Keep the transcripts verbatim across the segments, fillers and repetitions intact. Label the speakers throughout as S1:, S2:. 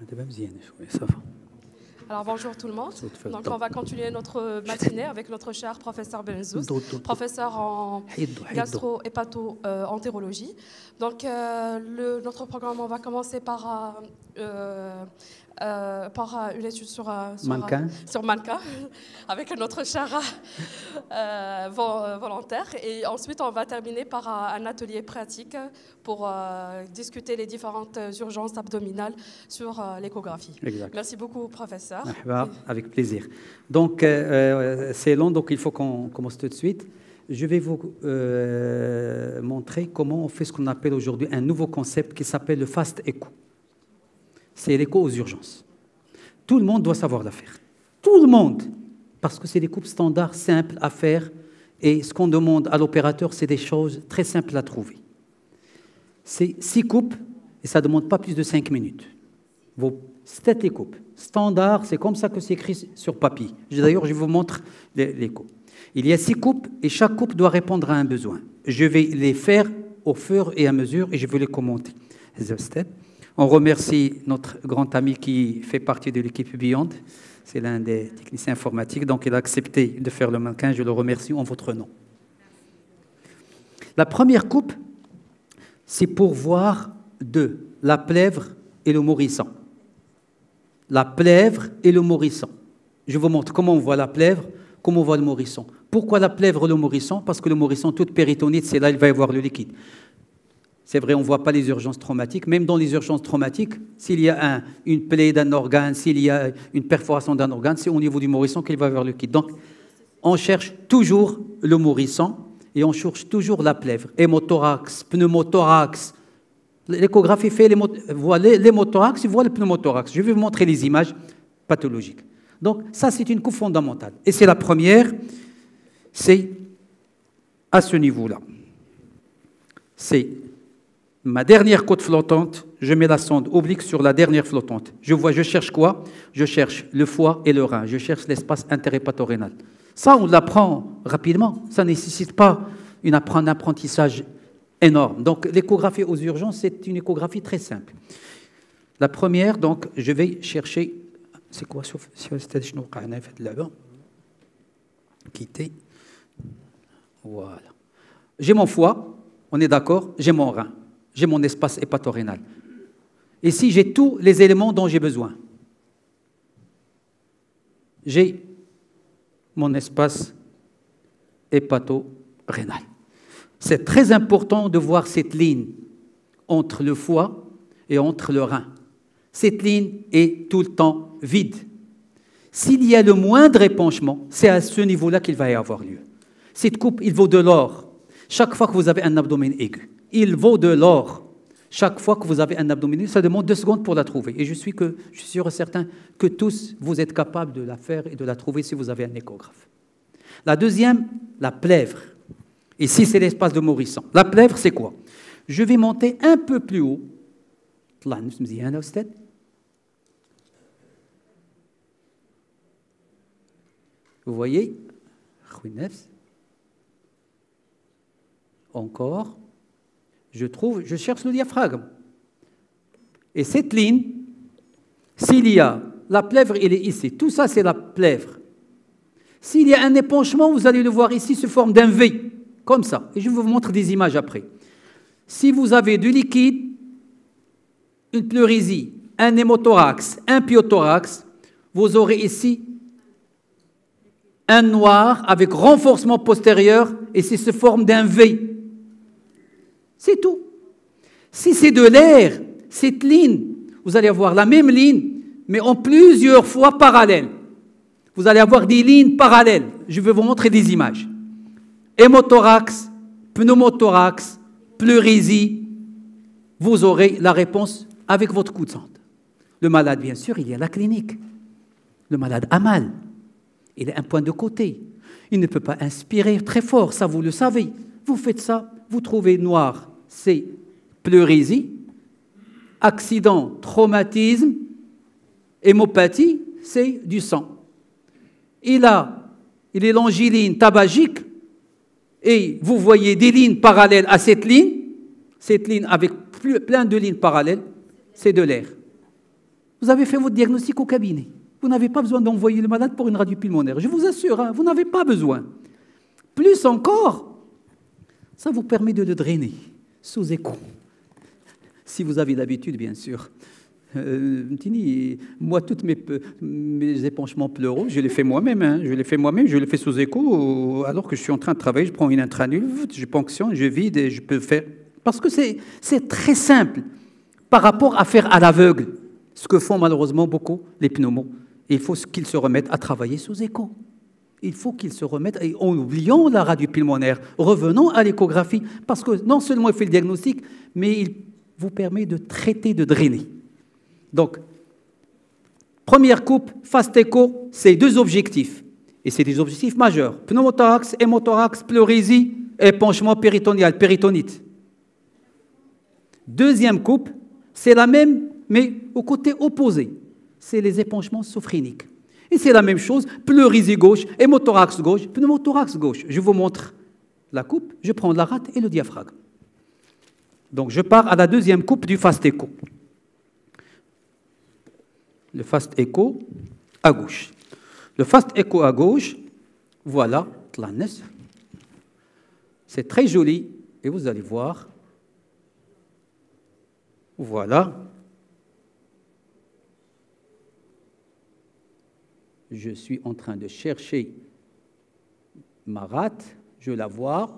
S1: Alors bonjour tout le monde. Donc on va continuer notre matinée avec notre cher professeur Benzouz, professeur en gastro-hépato-entérologie. Donc euh, le, notre programme, on va commencer par euh, euh, par une étude sur sur
S2: mannequin,
S1: sur mannequin avec notre cher euh, volontaire, et ensuite on va terminer par un atelier pratique pour euh, discuter les différentes urgences abdominales sur euh, l'échographie. Merci beaucoup, professeur.
S2: Avec plaisir. Donc, euh, c'est long, donc il faut qu'on commence tout de suite. Je vais vous euh, montrer comment on fait ce qu'on appelle aujourd'hui un nouveau concept qui s'appelle le fast echo. C'est l'écho aux urgences. Tout le monde doit savoir la faire. Tout le monde. Parce que c'est des coupes standards simples à faire. Et ce qu'on demande à l'opérateur, c'est des choses très simples à trouver. C'est six coupes et ça ne demande pas plus de cinq minutes. Vos sept coupes. Standard, c'est comme ça que c'est écrit sur papier. D'ailleurs, je vous montre les, les coupes. Il y a six coupes et chaque coupe doit répondre à un besoin. Je vais les faire au fur et à mesure et je vais les commenter. On remercie notre grand ami qui fait partie de l'équipe Beyond. C'est l'un des techniciens informatiques, donc il a accepté de faire le mannequin. Je le remercie en votre nom. La première coupe, c'est pour voir deux, la plèvre et le morissant. La plèvre et le morissant. Je vous montre comment on voit la plèvre, comment on voit le morissant. Pourquoi la plèvre et le morissant? Parce que le morissant, toute péritonite, c'est là il va y avoir le liquide. C'est vrai, on ne voit pas les urgences traumatiques. Même dans les urgences traumatiques, s'il y a un, une plaie d'un organe, s'il y a une perforation d'un organe, c'est au niveau du morissant qu'il va y avoir le liquide. Donc, on cherche toujours le morissant et on cherche toujours la plèvre. Hémothorax, pneumothorax. L'échographie fait les, voit l'hémothorax, il voit le pneumothorax. Je vais vous montrer les images pathologiques. Donc, ça, c'est une coupe fondamentale. Et c'est la première, c'est à ce niveau-là. C'est ma dernière côte flottante, je mets la sonde oblique sur la dernière flottante. Je vois, je cherche quoi? Je cherche le foie et le rein. Je cherche l'espace interhépatorénal. Ça, on l'apprend rapidement. Ça ne nécessite pas une, un apprentissage énorme. Donc, l'échographie aux urgences, c'est une échographie très simple. La première, donc, je vais chercher... C'est quoi? Quitter. Voilà. J'ai mon foie, on est d'accord, j'ai mon rein, j'ai mon espace hépatorénal. Ici, j'ai tous les éléments dont j'ai besoin. J'ai mon espace hépatorénal. C'est très important de voir cette ligne entre le foie et entre le rein. Cette ligne est tout le temps vide. S'il y a le moindre épanchement, c'est à ce niveau-là qu'il va y avoir lieu. Cette coupe, il vaut de l'or. Chaque fois que vous avez un abdomen aigu, il vaut de l'or. Chaque fois que vous avez un abdomen aigu, ça demande deux secondes pour la trouver. Et je suis, que, je suis sûr et certain que tous, vous êtes capables de la faire et de la trouver si vous avez un échographe. La deuxième, la plèvre. Ici, c'est l'espace de morissant. La plèvre, c'est quoi? Je vais monter un peu plus haut. Vous voyez? Encore. Je trouve, je cherche le diaphragme. Et cette ligne, s'il y a la plèvre, elle est ici. Tout ça, c'est la plèvre. S'il y a un épanchement, vous allez le voir ici, sous forme d'un V, comme ça. Et je vous montre des images après. Si vous avez du liquide, une pleurésie, un hémothorax, un pyothorax, vous aurez ici un noir avec renforcement postérieur et c'est sous forme d'un V. C'est tout. Si c'est de l'air, cette ligne, vous allez avoir la même ligne, mais en plusieurs fois parallèles. Vous allez avoir des lignes parallèles. Je vais vous montrer des images. Hémothorax, pneumothorax, pleurésie. Vous aurez la réponse avec votre coup de sonde. Le malade, bien sûr, il y a la clinique. Le malade a mal. Il a un point de côté. Il ne peut pas inspirer très fort, ça vous le savez. Vous faites ça, vous trouvez noir, c'est pleurésie, accident, traumatisme, hémopathie, c'est du sang. Il a, il est l'angine tabagique et vous voyez des lignes parallèles à cette ligne, cette ligne avec plein de lignes parallèles, c'est de l'air. Vous avez fait votre diagnostic au cabinet. Vous n'avez pas besoin d'envoyer le malade pour une radio pulmonaire. Je vous assure, hein, vous n'avez pas besoin. Plus encore, ça vous permet de le drainer sous écho. Si vous avez l'habitude, bien sûr. Euh, moi, toutes mes, mes épanchements pleuraux, je les fais moi-même. Hein, je les fais moi-même, je les fais sous écho. Alors que je suis en train de travailler, je prends une intranule, je ponctionne, je vide et je peux faire. Parce que c'est, c'est très simple par rapport à faire à l'aveugle. Ce que font malheureusement beaucoup les pneumos. Il faut qu'ils se remettent à travailler sous écho. Il faut qu'ils se remettent, et en oubliant la radio pulmonaire, revenons à l'échographie, parce que non seulement il fait le diagnostic, mais il vous permet de traiter, de drainer. Donc, première coupe, fast écho, c'est deux objectifs. Et c'est des objectifs majeurs. Pneumothorax, hémothorax, pleurésie, épanchement péritonial, péritonite. Deuxième coupe, c'est la même, mais au côté opposé. C'est les épanchements sophréniques. Et c'est la même chose, pleurésie gauche, hémothorax gauche, pneumothorax gauche. Je vous montre la coupe, je prends la rate et le diaphragme. Donc je pars à la deuxième coupe du fast écho. Le fast écho à gauche. Le fast écho à gauche, voilà, c'est très joli, et vous allez voir, voilà. Je suis en train de chercher ma rate, je la vois.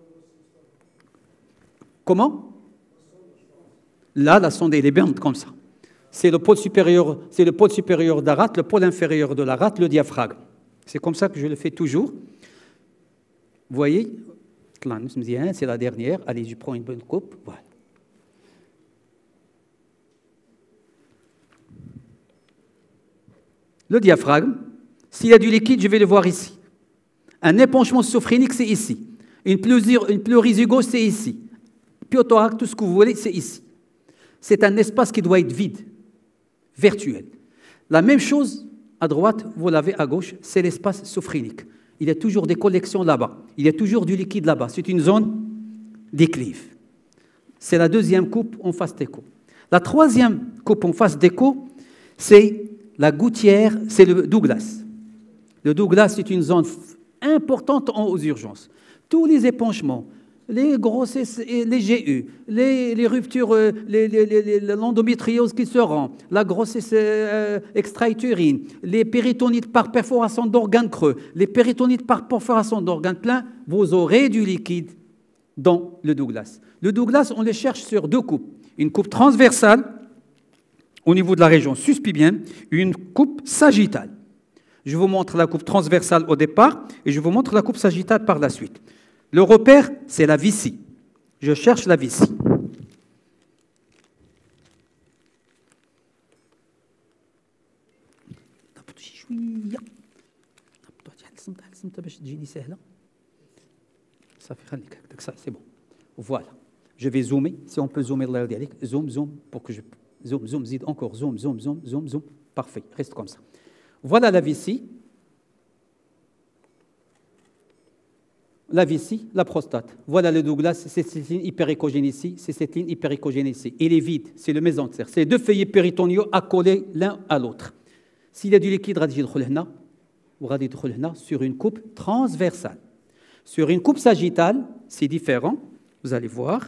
S2: Comment? Là, la sonde, elle est bien comme ça. C'est le pôle supérieur, c'est le pôle supérieur de la rate, le pôle inférieur de la rate, le diaphragme. C'est comme ça que je le fais toujours. Vous voyez? C'est la dernière. Allez, je prends une bonne coupe. Voilà. Le diaphragme, s'il y a du liquide, je vais le voir ici. Un épanchement sophrénique, c'est ici. Une pleurésie gauche, c'est ici. Pneumothorax, tout ce que vous voulez, c'est ici. C'est un espace qui doit être vide, virtuel. La même chose à droite, vous l'avez à gauche, c'est l'espace sophrénique. Il y a toujours des collections là-bas. Il y a toujours du liquide là-bas. C'est une zone d'éclive. C'est la deuxième coupe en face d'écho. La troisième coupe en face d'écho, c'est la gouttière, c'est le Douglas. Le Douglas, c'est une zone importante aux urgences. Tous les épanchements, les grossesses, les G U, les, les ruptures, les, les, les, l'endométriose qui se rend, la grossesse euh, extra-utérine, les péritonites par perforation d'organes creux, les péritonites par perforation d'organes pleins, vous aurez du liquide dans le Douglas. Le Douglas, on le cherche sur deux coupes. Une coupe transversale, au niveau de la région sus-pubienne, une coupe sagittale. Je vous montre la coupe transversale au départ et je vous montre la coupe sagittale par la suite. Le repère, c'est la vessie. Je cherche la vessie. Ça, c'est bon. Voilà. Je vais zoomer. Si on peut zoomer là, zoom, zoom, pour que je... Zoom, zoom, zid, encore, zoom, zoom, zoom, zoom, zoom. Parfait, reste comme ça. Voilà la vessie. La vessie, la prostate. Voilà le Douglas, c'est cette ligne hyperéchogène ici, c'est cette ligne hyperéchogène ici. Il est vide, c'est le mésentère. C'est deux feuillets péritoniaux accolés l'un à l'autre. S'il y a du liquide, sur une coupe transversale. Sur une coupe sagittale, c'est différent, vous allez voir.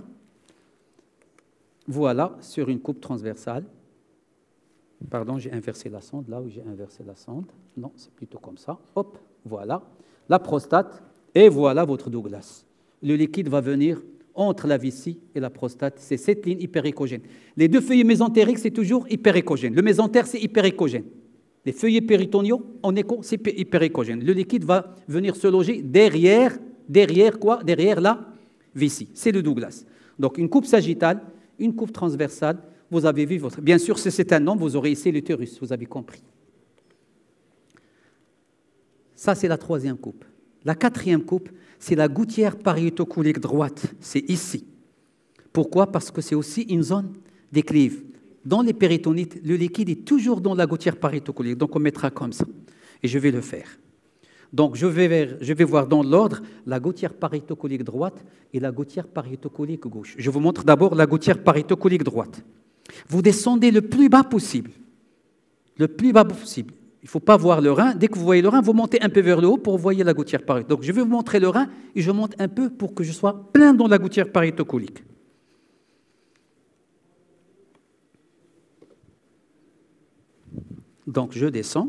S2: Voilà, sur une coupe transversale. Pardon, j'ai inversé la sonde, là où j'ai inversé la sonde. Non, c'est plutôt comme ça. Hop, voilà. La prostate, et voilà votre Douglas. Le liquide va venir entre la vessie et la prostate. C'est cette ligne hyperéchogène. Les deux feuillets mésentériques, c'est toujours hyperéchogène. Le mésentère, c'est hyperéchogène. Les feuillets péritoniaux, en écho, c'est hyperéchogène. Le liquide va venir se loger derrière, derrière quoi? Derrière la vessie. C'est le Douglas. Donc, une coupe sagittale, une coupe transversale, vous avez vu votre... Bien sûr, si c'est un homme, vous aurez ici l'utérus, vous avez compris. Ça, c'est la troisième coupe. La quatrième coupe, c'est la gouttière pariétocolique droite. C'est ici. Pourquoi? Parce que c'est aussi une zone d'éclive. Dans les péritonites, le liquide est toujours dans la gouttière pariétocolique. Donc, on mettra comme ça. Et je vais le faire. Donc, je vais, vers, je vais voir dans l'ordre la gouttière pariétocolique droite et la gouttière pariétocolique gauche. Je vous montre d'abord la gouttière pariétocolique droite. Vous descendez le plus bas possible. le plus bas possible. Il ne faut pas voir le rein. Dès que vous voyez le rein, vous montez un peu vers le haut pour voir la gouttière parieto. Donc, je vais vous montrer le rein et je monte un peu pour que je sois plein dans la gouttière pariétocolique. Donc, je descends.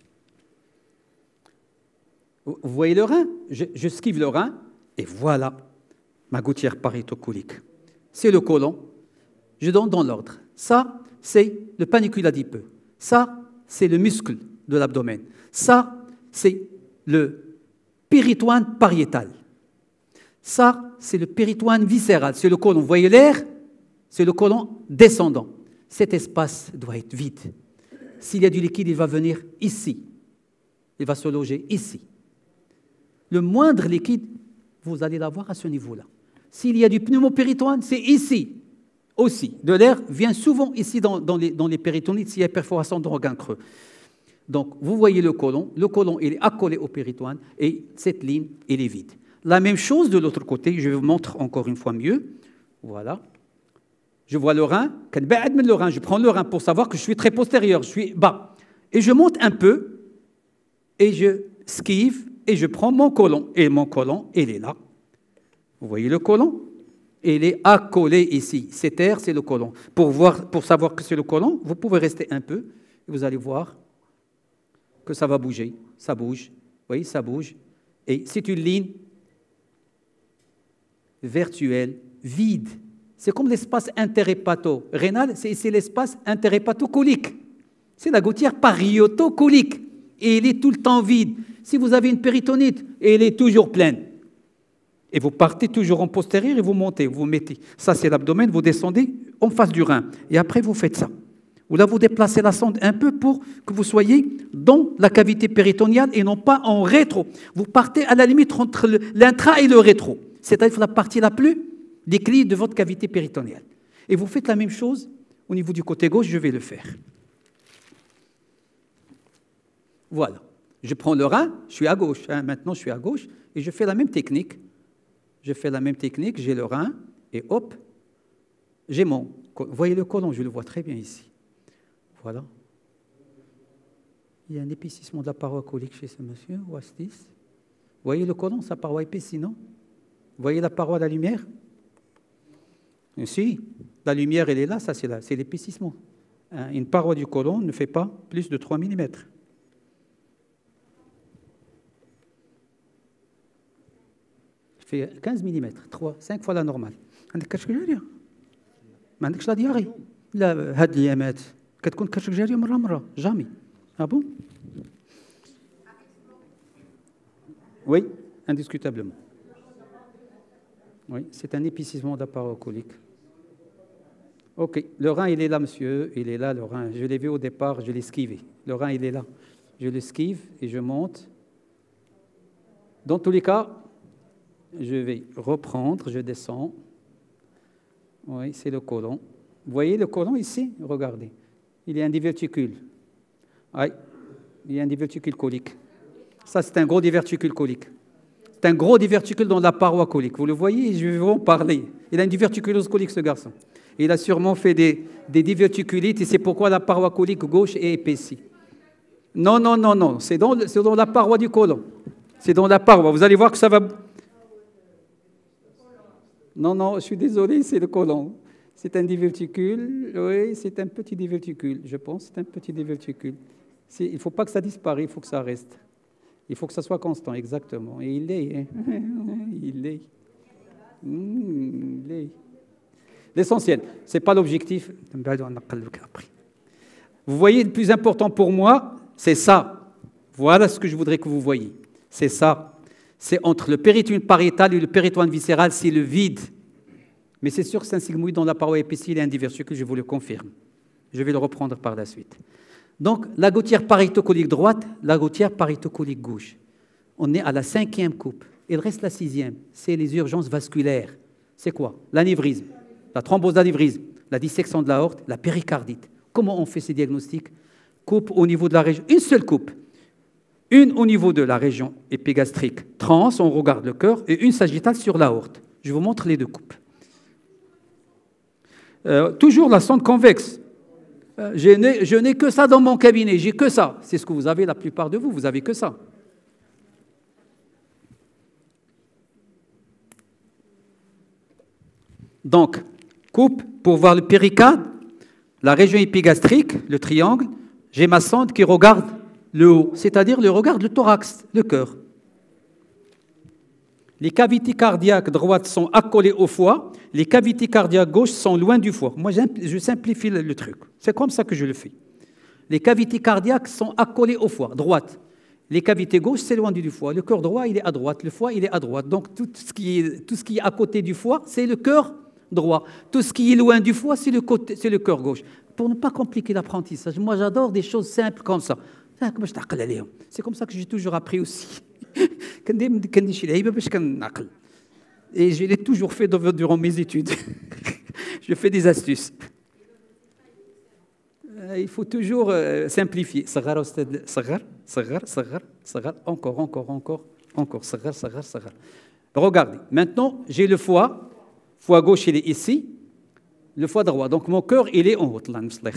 S2: Vous voyez le rein? Je, je squive le rein et voilà ma gouttière pariétocolique. C'est le côlon. Je donne dans l'ordre. Ça, c'est le panicule adipeux. Ça, c'est le muscle de l'abdomen. Ça, c'est le péritoine pariétal. Ça, c'est le péritoine viscéral. C'est le côlon. Vous voyez l'air? C'est le côlon descendant. Cet espace doit être vide. S'il y a du liquide, il va venir ici. Il va se loger ici. Le moindre liquide, vous allez l'avoir à ce niveau-là. S'il y a du pneumopéritoine, c'est ici aussi. De l'air vient souvent ici dans, dans, les, dans les péritonites s'il y a perforation d'organes creux. Donc, vous voyez le côlon. Le côlon, il est accolé au péritoine et cette ligne, elle est vide. La même chose de l'autre côté, je vous montre encore une fois mieux. Voilà. Je vois le rein. Le rein. Je prends le rein pour savoir que je suis très postérieur, je suis bas. Et je monte un peu et je esquive et je prends mon côlon. Et mon côlon, il est là. Vous voyez le côlon? Il est accolé ici. Cet air, c'est le côlon. Pour, voir, pour savoir que c'est le côlon, vous pouvez rester un peu et vous allez voir que ça va bouger. Ça bouge. Vous voyez, ça bouge. Et c'est une ligne virtuelle, vide. C'est comme l'espace interhépato-rénal, c'est l'espace interhépatocolique. C'est la gouttière pariétocolique. Et elle est tout le temps vide. Si vous avez une péritonite, elle est toujours pleine. Et vous partez toujours en postérieur et vous montez, vous mettez. Ça, c'est l'abdomen, vous descendez en face du rein. Et après, vous faites ça. Ou là, vous déplacez la sonde un peu pour que vous soyez dans la cavité péritoniale et non pas en rétro. Vous partez à la limite entre l'intra et le rétro. C'est-à-dire la partie la plus décline de votre cavité péritoniale. Et vous faites la même chose au niveau du côté gauche, je vais le faire. Voilà. Je prends le rein, je suis à gauche. Hein, maintenant, je suis à gauche et je fais la même technique. Je fais la même technique, j'ai le rein et hop, j'ai mon... Vous voyez le côlon, je le vois très bien ici. Voilà. Il y a un épaississement de la paroi colique chez ce monsieur, Wastis. Vous voyez le côlon, sa paroi épaissie, non? Vous voyez la paroi de la lumière? Si, la lumière, elle est là, ça c'est l'épaississement. Hein, une paroi du côlon ne fait pas plus de trois millimètres. fait quinze millimètres, trois, cinq fois la normale. عندك كرشك جارية؟ ما عندكش لا دياري؟ لا هاد الأيامات كتكون كرشك جارية مرة مرة جامي. Ah bon? Oui, indiscutablement. Oui, c'est un épaississement de la paroi colique. Ok, le rein il est là, monsieur, il est là le rein. Je l'ai vu au départ, je l'ai esquivé. Le rein il est là. Je l'esquive et je monte. Dans tous les cas, je vais reprendre, je descends. Oui, c'est le côlon. Vous voyez le côlon ici? Regardez. Il y a un diverticule. Oui, il y a un diverticule colique. Ça, c'est un gros diverticule colique. C'est un gros diverticule dans la paroi colique. Vous le voyez? Je vais vous en parler. Il a une diverticulose colique, ce garçon. Il a sûrement fait des, des diverticulites et c'est pourquoi la paroi colique gauche est épaissie. Non, non, non, non. C'est dans, dans la paroi du côlon. C'est dans la paroi. Vous allez voir que ça va... Non, non, je suis désolé, c'est le côlon. C'est un diverticule, oui, c'est un petit diverticule, je pense, c'est un petit diverticule. Il ne faut pas que ça disparaisse, il faut que ça reste. Il faut que ça soit constant, exactement. Et il l'est, hein. il l'est. Mmh, il l'est. L'essentiel, ce n'est pas l'objectif. Vous voyez, le plus important pour moi, c'est ça. Voilà ce que je voudrais que vous voyiez. C'est ça. C'est entre le péritoine pariétal et le péritoine viscéral, c'est le vide. Mais c'est sûr que c'est un sigmoïde dans la paroi épaissie, il est un diverticule, je vous le confirme. Je vais le reprendre par la suite. Donc, la gouttière pariétocolique droite, la gouttière pariétocolique gauche. On est à la cinquième coupe. Il reste la sixième. C'est les urgences vasculaires. C'est quoi? L'anévrisme, la thrombose d'anévrisme, la dissection de l'aorte, la péricardite. Comment on fait ces diagnostics? Coupe au niveau de la région, une seule coupe. Une au niveau de la région épigastrique trans, on regarde le cœur, et une sagittale sur l'aorte. Je vous montre les deux coupes. Euh, toujours la sonde convexe. Euh, je n'ai que ça dans mon cabinet, j'ai que ça. C'est ce que vous avez, la plupart de vous, vous avez que ça. Donc, coupe pour voir le péricarde, la région épigastrique, le triangle. J'ai ma sonde qui regarde le haut, c'est-à-dire le regarde le thorax, le cœur. Les cavités cardiaques droites sont accolées au foie, les cavités cardiaques gauches sont loin du foie. Moi, je simplifie le truc. C'est comme ça que je le fais. Les cavités cardiaques sont accolées au foie, droite. Les cavités gauches, c'est loin du foie. Le cœur droit, il est à droite. Le foie, il est à droite. Donc, tout ce qui est, tout ce qui est à côté du foie, c'est le cœur droit. Tout ce qui est loin du foie, c'est le, côté, c'est le cœur gauche. Pour ne pas compliquer l'apprentissage, moi, j'adore des choses simples comme ça. C'est comme ça que j'ai toujours appris aussi. Et je l'ai toujours fait durant mes études. Je fais des astuces. Il faut toujours simplifier. Encore, encore, encore, encore. Regardez, maintenant, j'ai le foie. Foie gauche, il est ici. Le foie droit. Donc, mon cœur, il est en haut.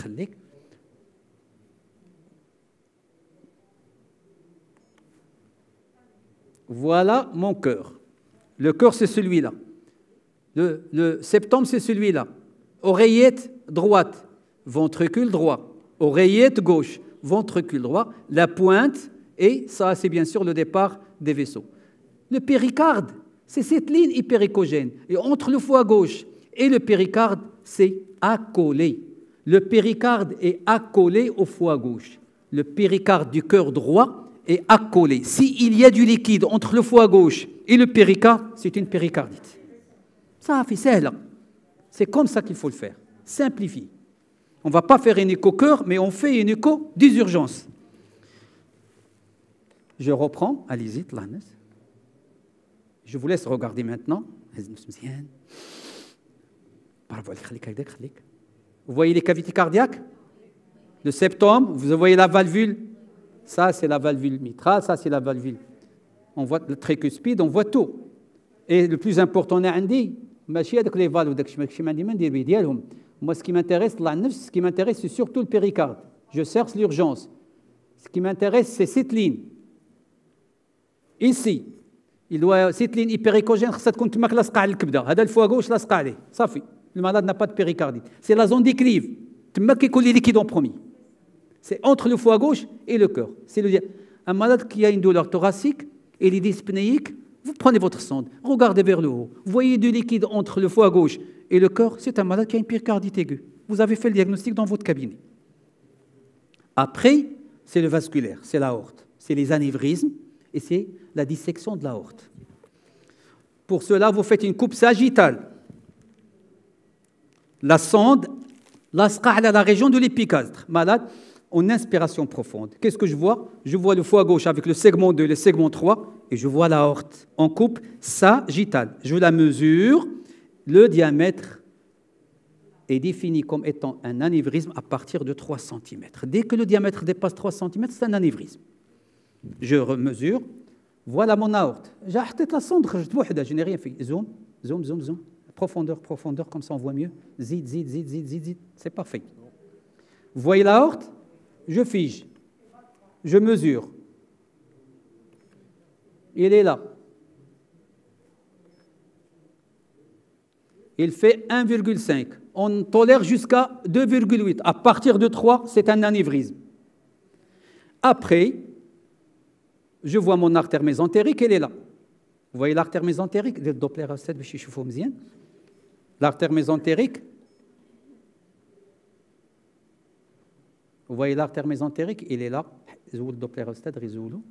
S2: Voilà mon cœur. Le cœur, c'est celui-là. Le, le septum, c'est celui-là. Oreillette droite, ventricule droit. Oreillette gauche, ventricule droit. La pointe, et ça, c'est bien sûr le départ des vaisseaux. Le péricarde, c'est cette ligne hypericogène. Et entre le foie gauche et le péricarde, c'est accolé. Le péricarde est accolé au foie gauche. Le péricarde du cœur droit est accolé. S'il y a du liquide entre le foie gauche et le péricarde, c'est une péricardite. Ça fait ça. C'est comme ça qu'il faut le faire. Simplifier. On ne va pas faire une écho-cœur, mais on fait une écho des urgences. Je reprends. Allez-y. Je vous laisse regarder maintenant. Vous voyez les cavités cardiaques? Le septum, vous voyez la valvule? Ça, c'est la valvule mitrale, ça, c'est la valvule. On voit le tricuspide, on voit tout. Et le plus important, on a dit, moi, ce qui m'intéresse, ce qui m'intéresse, c'est surtout le péricarde. Je cherche l'urgence. Ce qui m'intéresse, c'est cette ligne. Ici, il doit, cette ligne hypericogène, ça compte mal la sqa al-kbda. Hada le foie gauche, la sqa ali. Ça fait. Le malade n'a pas de péricardite. C'est la zone d'équilibre. Tu m'as qui colle les liquides en premier. C'est entre le foie gauche et le cœur. C'est le, un malade qui a une douleur thoracique et il est dyspnéique, vous prenez votre sonde, regardez vers le haut. Vous voyez du liquide entre le foie gauche et le cœur, c'est un malade qui a une péricardite aiguë. Vous avez fait le diagnostic dans votre cabinet. Après, c'est le vasculaire, c'est l'aorte, c'est les anévrismes et c'est la dissection de l'aorte. Pour cela, vous faites une coupe sagittale. La sonde, la à la région de l'épigastre. Malade, en inspiration profonde. Qu'est-ce que je vois? Je vois le foie gauche avec le segment deux et le segment trois et je vois l'aorte en coupe sagittale. Je la mesure. Le diamètre est défini comme étant un anévrisme à partir de trois centimètres. Dès que le diamètre dépasse trois centimètres, c'est un anévrisme. Je remesure. Voilà mon aorte. J'ai acheté la sonde, je n'ai rien fait. Zoom, zoom, zoom, zoom. Profondeur, profondeur, comme ça on voit mieux. Zid, zid, zid, zid, zid, zid. C'est parfait. Vous voyez l'aorte? Je fige. Je mesure. Il est là. Il fait un virgule cinq. On tolère jusqu'à deux virgule huit. À partir de trois, c'est un anévrisme. Après, je vois mon artère mésentérique, elle est là. Vous voyez l'artère mésentérique? Le Doppler L'artère mésentérique. Vous voyez l'artère mésentérique, il est là. Le Doppler résoulu.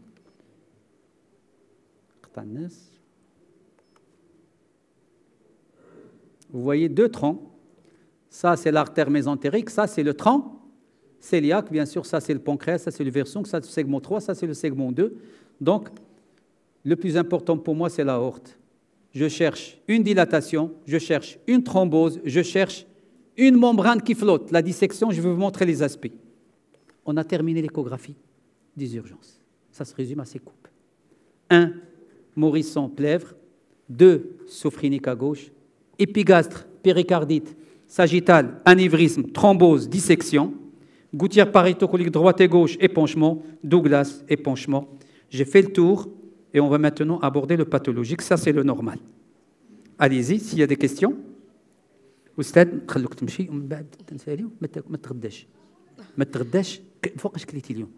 S2: Vous voyez deux troncs. Ça, c'est l'artère mésentérique. Ça, c'est le tronc cœliaque. Bien sûr, ça, c'est le pancréas. Ça, c'est le versant. Ça, c'est le segment trois. Ça, c'est le segment deux. Donc, le plus important pour moi, c'est l'aorte. Je cherche une dilatation, je cherche une thrombose, je cherche une membrane qui flotte. La dissection, je vais vous montrer les aspects. On a terminé l'échographie des urgences. Ça se résume à ces coupes. un. Morisson, plèvre. deux. Sophrénique à gauche. Épigastre, péricardite, sagittale, anévrisme, thrombose, dissection. Gouttière parétocolique droite et gauche, épanchement. Douglas, épanchement. J'ai fait le tour et on va maintenant aborder le pathologique. Ça, c'est le normal. Allez-y, s'il y a des questions. أستاذ نخلوك تمشي ومن بعد تنسالي ما تغداش ما تغداش فوقاش كليتي اليوم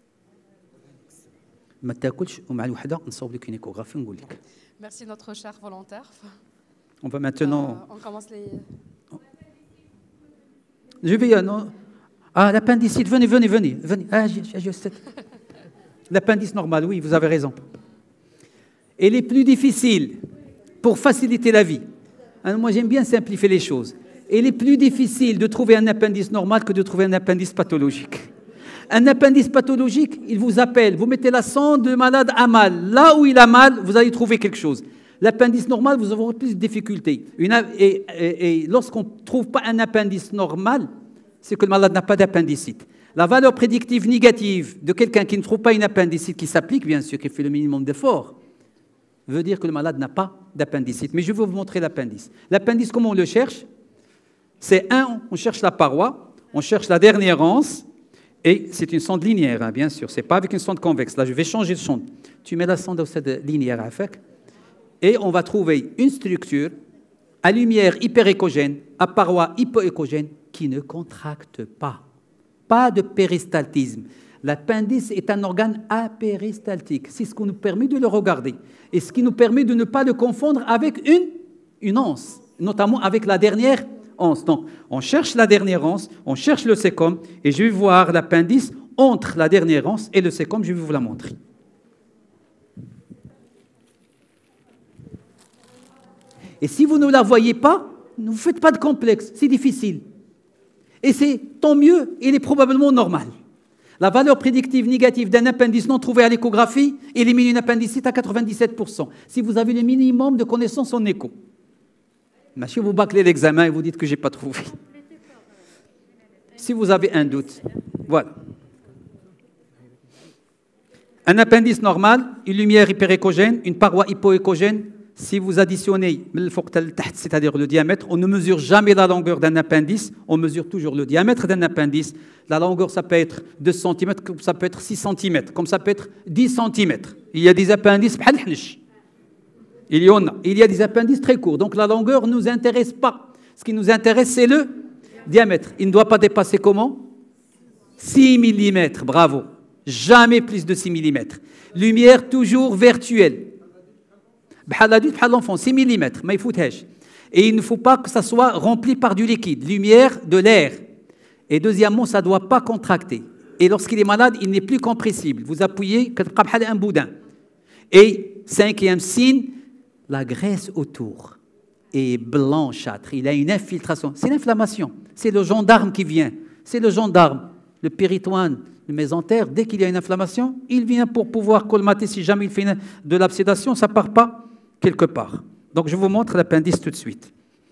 S2: ما تاكلش ومع الوحده نصوب لك une échographie ونقول لك.
S1: Merci notre cher volontaire.
S2: On va maintenant.
S1: Euh, on commence les.
S2: Je vais non. Ah, l'appendicite, venez, venez, venez, venez. Ah, j'ai l'appendice normal, oui, vous avez raison. Et les plus difficiles pour faciliter la vie. Alors, moi, j'aime bien simplifier les choses. Et il est plus difficile de trouver un appendice normal que de trouver un appendice pathologique. Un appendice pathologique, il vous appelle, vous mettez la sonde, le malade a mal. Là où il a mal, vous allez trouver quelque chose. L'appendice normal, vous aurez plus de difficultés. Une, et et, et lorsqu'on ne trouve pas un appendice normal, c'est que le malade n'a pas d'appendicite. La valeur prédictive négative de quelqu'un qui ne trouve pas une appendicite, qui s'applique, bien sûr, qui fait le minimum d'efforts, veut dire que le malade n'a pas d'appendicite. Mais je vais vous montrer l'appendice. L'appendice, comment on le cherche? C'est un, on cherche la paroi, on cherche la dernière anse, et c'est une sonde linéaire, hein, bien sûr. Ce n'est pas avec une sonde convexe. Là, je vais changer de sonde. Tu mets la sonde au stade linéaire à faire, et on va trouver une structure à lumière hyperéchogène, à paroi hypoéchogène, qui ne contracte pas. Pas de péristaltisme. L'appendice est un organe apéristaltique. C'est ce qui nous permet de le regarder. Et ce qui nous permet de ne pas le confondre avec une, une anse, notamment avec la dernière anse. Donc, on cherche la dernière anse, on cherche le sécom, et je vais voir l'appendice entre la dernière anse et le sécom. Je vais vous la montrer. Et si vous ne la voyez pas, ne vous faites pas de complexe. C'est difficile. Et c'est tant mieux, il est probablement normal. La valeur prédictive négative d'un appendice non trouvé à l'échographie élimine une appendicite à quatre-vingt-dix-sept pour cent. Si vous avez le minimum de connaissances en écho. Monsieur, vous bâclez l'examen et vous dites que je n'ai pas trouvé. Si vous avez un doute, voilà. Un appendice normal, une lumière hyperéchogène, une paroi hypoéchogène. Si vous additionnez, c'est-à-dire le diamètre, on ne mesure jamais la longueur d'un appendice, on mesure toujours le diamètre d'un appendice. La longueur, ça peut être deux centimètres, comme ça peut être six centimètres, comme ça peut être dix centimètres. Il y a des appendices, il y en a. Il y a des appendices très courts, donc la longueur ne nous intéresse pas. Ce qui nous intéresse, c'est le diamètre. Il ne doit pas dépasser comment? six millimètres, bravo. Jamais plus de six millimètres. Lumière toujours virtuelle. L'enfant, six millimètres, mais il faut et il ne faut pas que ça soit rempli par du liquide, lumière, de l'air. Et deuxièmement, ça ne doit pas contracter. Et lorsqu'il est malade, il n'est plus compressible. Vous appuyez, un boudin. Et cinquième signe, la graisse autour est blanchâtre. Il a une infiltration. C'est l'inflammation. C'est le gendarme qui vient. C'est le gendarme, le péritoine, le mésentère. Dès qu'il y a une inflammation, il vient pour pouvoir colmater. Si jamais il fait de l'absédation, ça ne part pas quelque part. Donc, je vous montre l'appendice tout de suite.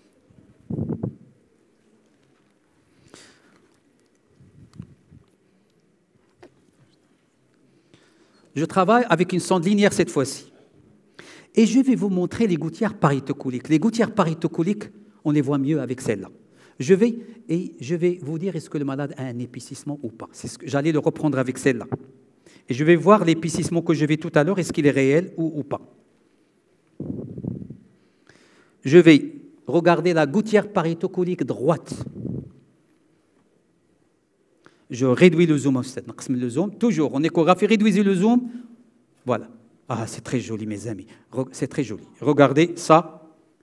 S2: Je travaille avec une sonde linéaire cette fois-ci. Et je vais vous montrer les gouttières parétocoliques. Les gouttières parétocoliques, on les voit mieux avec celle-là. Je vais, et je vais vous dire est-ce que le malade a un épicissement ou pas. C'est ce que j'allais le reprendre avec celle-là. Et je vais voir l'épicissement que je vais tout à l'heure, est-ce qu'il est réel ou, ou pas. Je vais regarder la gouttière parétocolique droite. Je réduis le zoom, le zoom. Toujours, en échographie, réduisez le zoom. Voilà. Ah, c'est très joli, mes amis. C'est très joli. Regardez ça.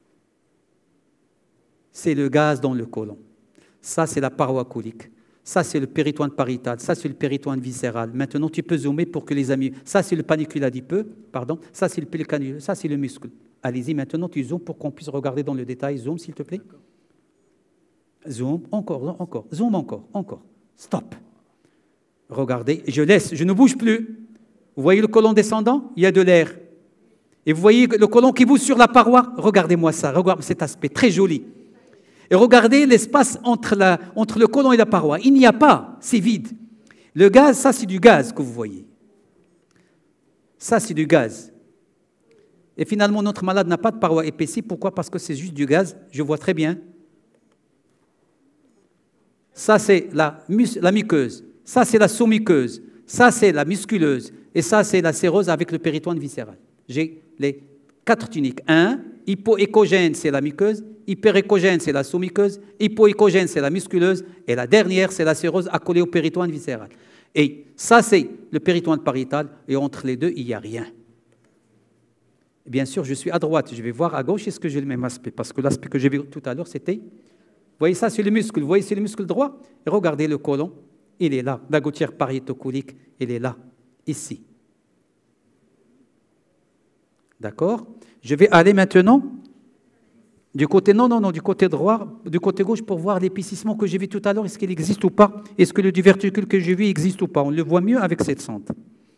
S2: C'est le gaz dans le côlon. Ça, c'est la paroi colique. Ça, c'est le péritoine pariétal. Ça, c'est le péritoine viscéral. Maintenant, tu peux zoomer pour que les amis... Ça, c'est le panicule adipeux. Pardon. Ça, c'est le pélicanule. Ça, c'est le muscle. Allez-y, maintenant, tu zoomes pour qu'on puisse regarder dans le détail. Zoom, s'il te plaît. Zoom. Encore, encore. Zoom encore, encore. Stop. Regardez. Je laisse. Je ne bouge plus. Vous voyez le côlon descendant? Il y a de l'air. Et vous voyez le côlon qui bouge sur la paroi? Regardez-moi ça. Regardez cet aspect très joli. Et regardez l'espace entre, la, entre le côlon et la paroi. Il n'y a pas, c'est vide. Le gaz, ça c'est du gaz que vous voyez. Ça c'est du gaz. Et finalement, notre malade n'a pas de paroi épaissie. Pourquoi? Parce que c'est juste du gaz. Je vois très bien. Ça, c'est la, la muqueuse. Ça, c'est la sous-muqueuse. Ça, c'est la musculeuse. Et ça, c'est la séreuse avec le péritoine viscéral. J'ai les quatre tuniques. Un, hypoécogène, c'est la muqueuse. Hyperécogène, c'est la sous-muqueuse. Hypoécogène, c'est la musculeuse. Et la dernière, c'est la séreuse accolée au péritoine viscéral. Et ça, c'est le péritoine pariétal. Et entre les deux, il n'y a rien. Bien sûr, je suis à droite. Je vais voir à gauche, est-ce que j'ai le même aspect? Parce que l'aspect que j'ai vu tout à l'heure, c'était... Vous voyez ça, c'est le muscle. Vous voyez, c'est le muscle droit. Et regardez le côlon. Il est là. La gouttière pariétocolique, elle est là, ici. D'accord? Je vais aller maintenant du côté, non, non, non, du côté droit, du côté gauche pour voir l'épaississement que j'ai vu tout à l'heure. Est-ce qu'il existe ou pas? Est-ce que le diverticule que j'ai vu existe ou pas? On le voit mieux avec cette sonde.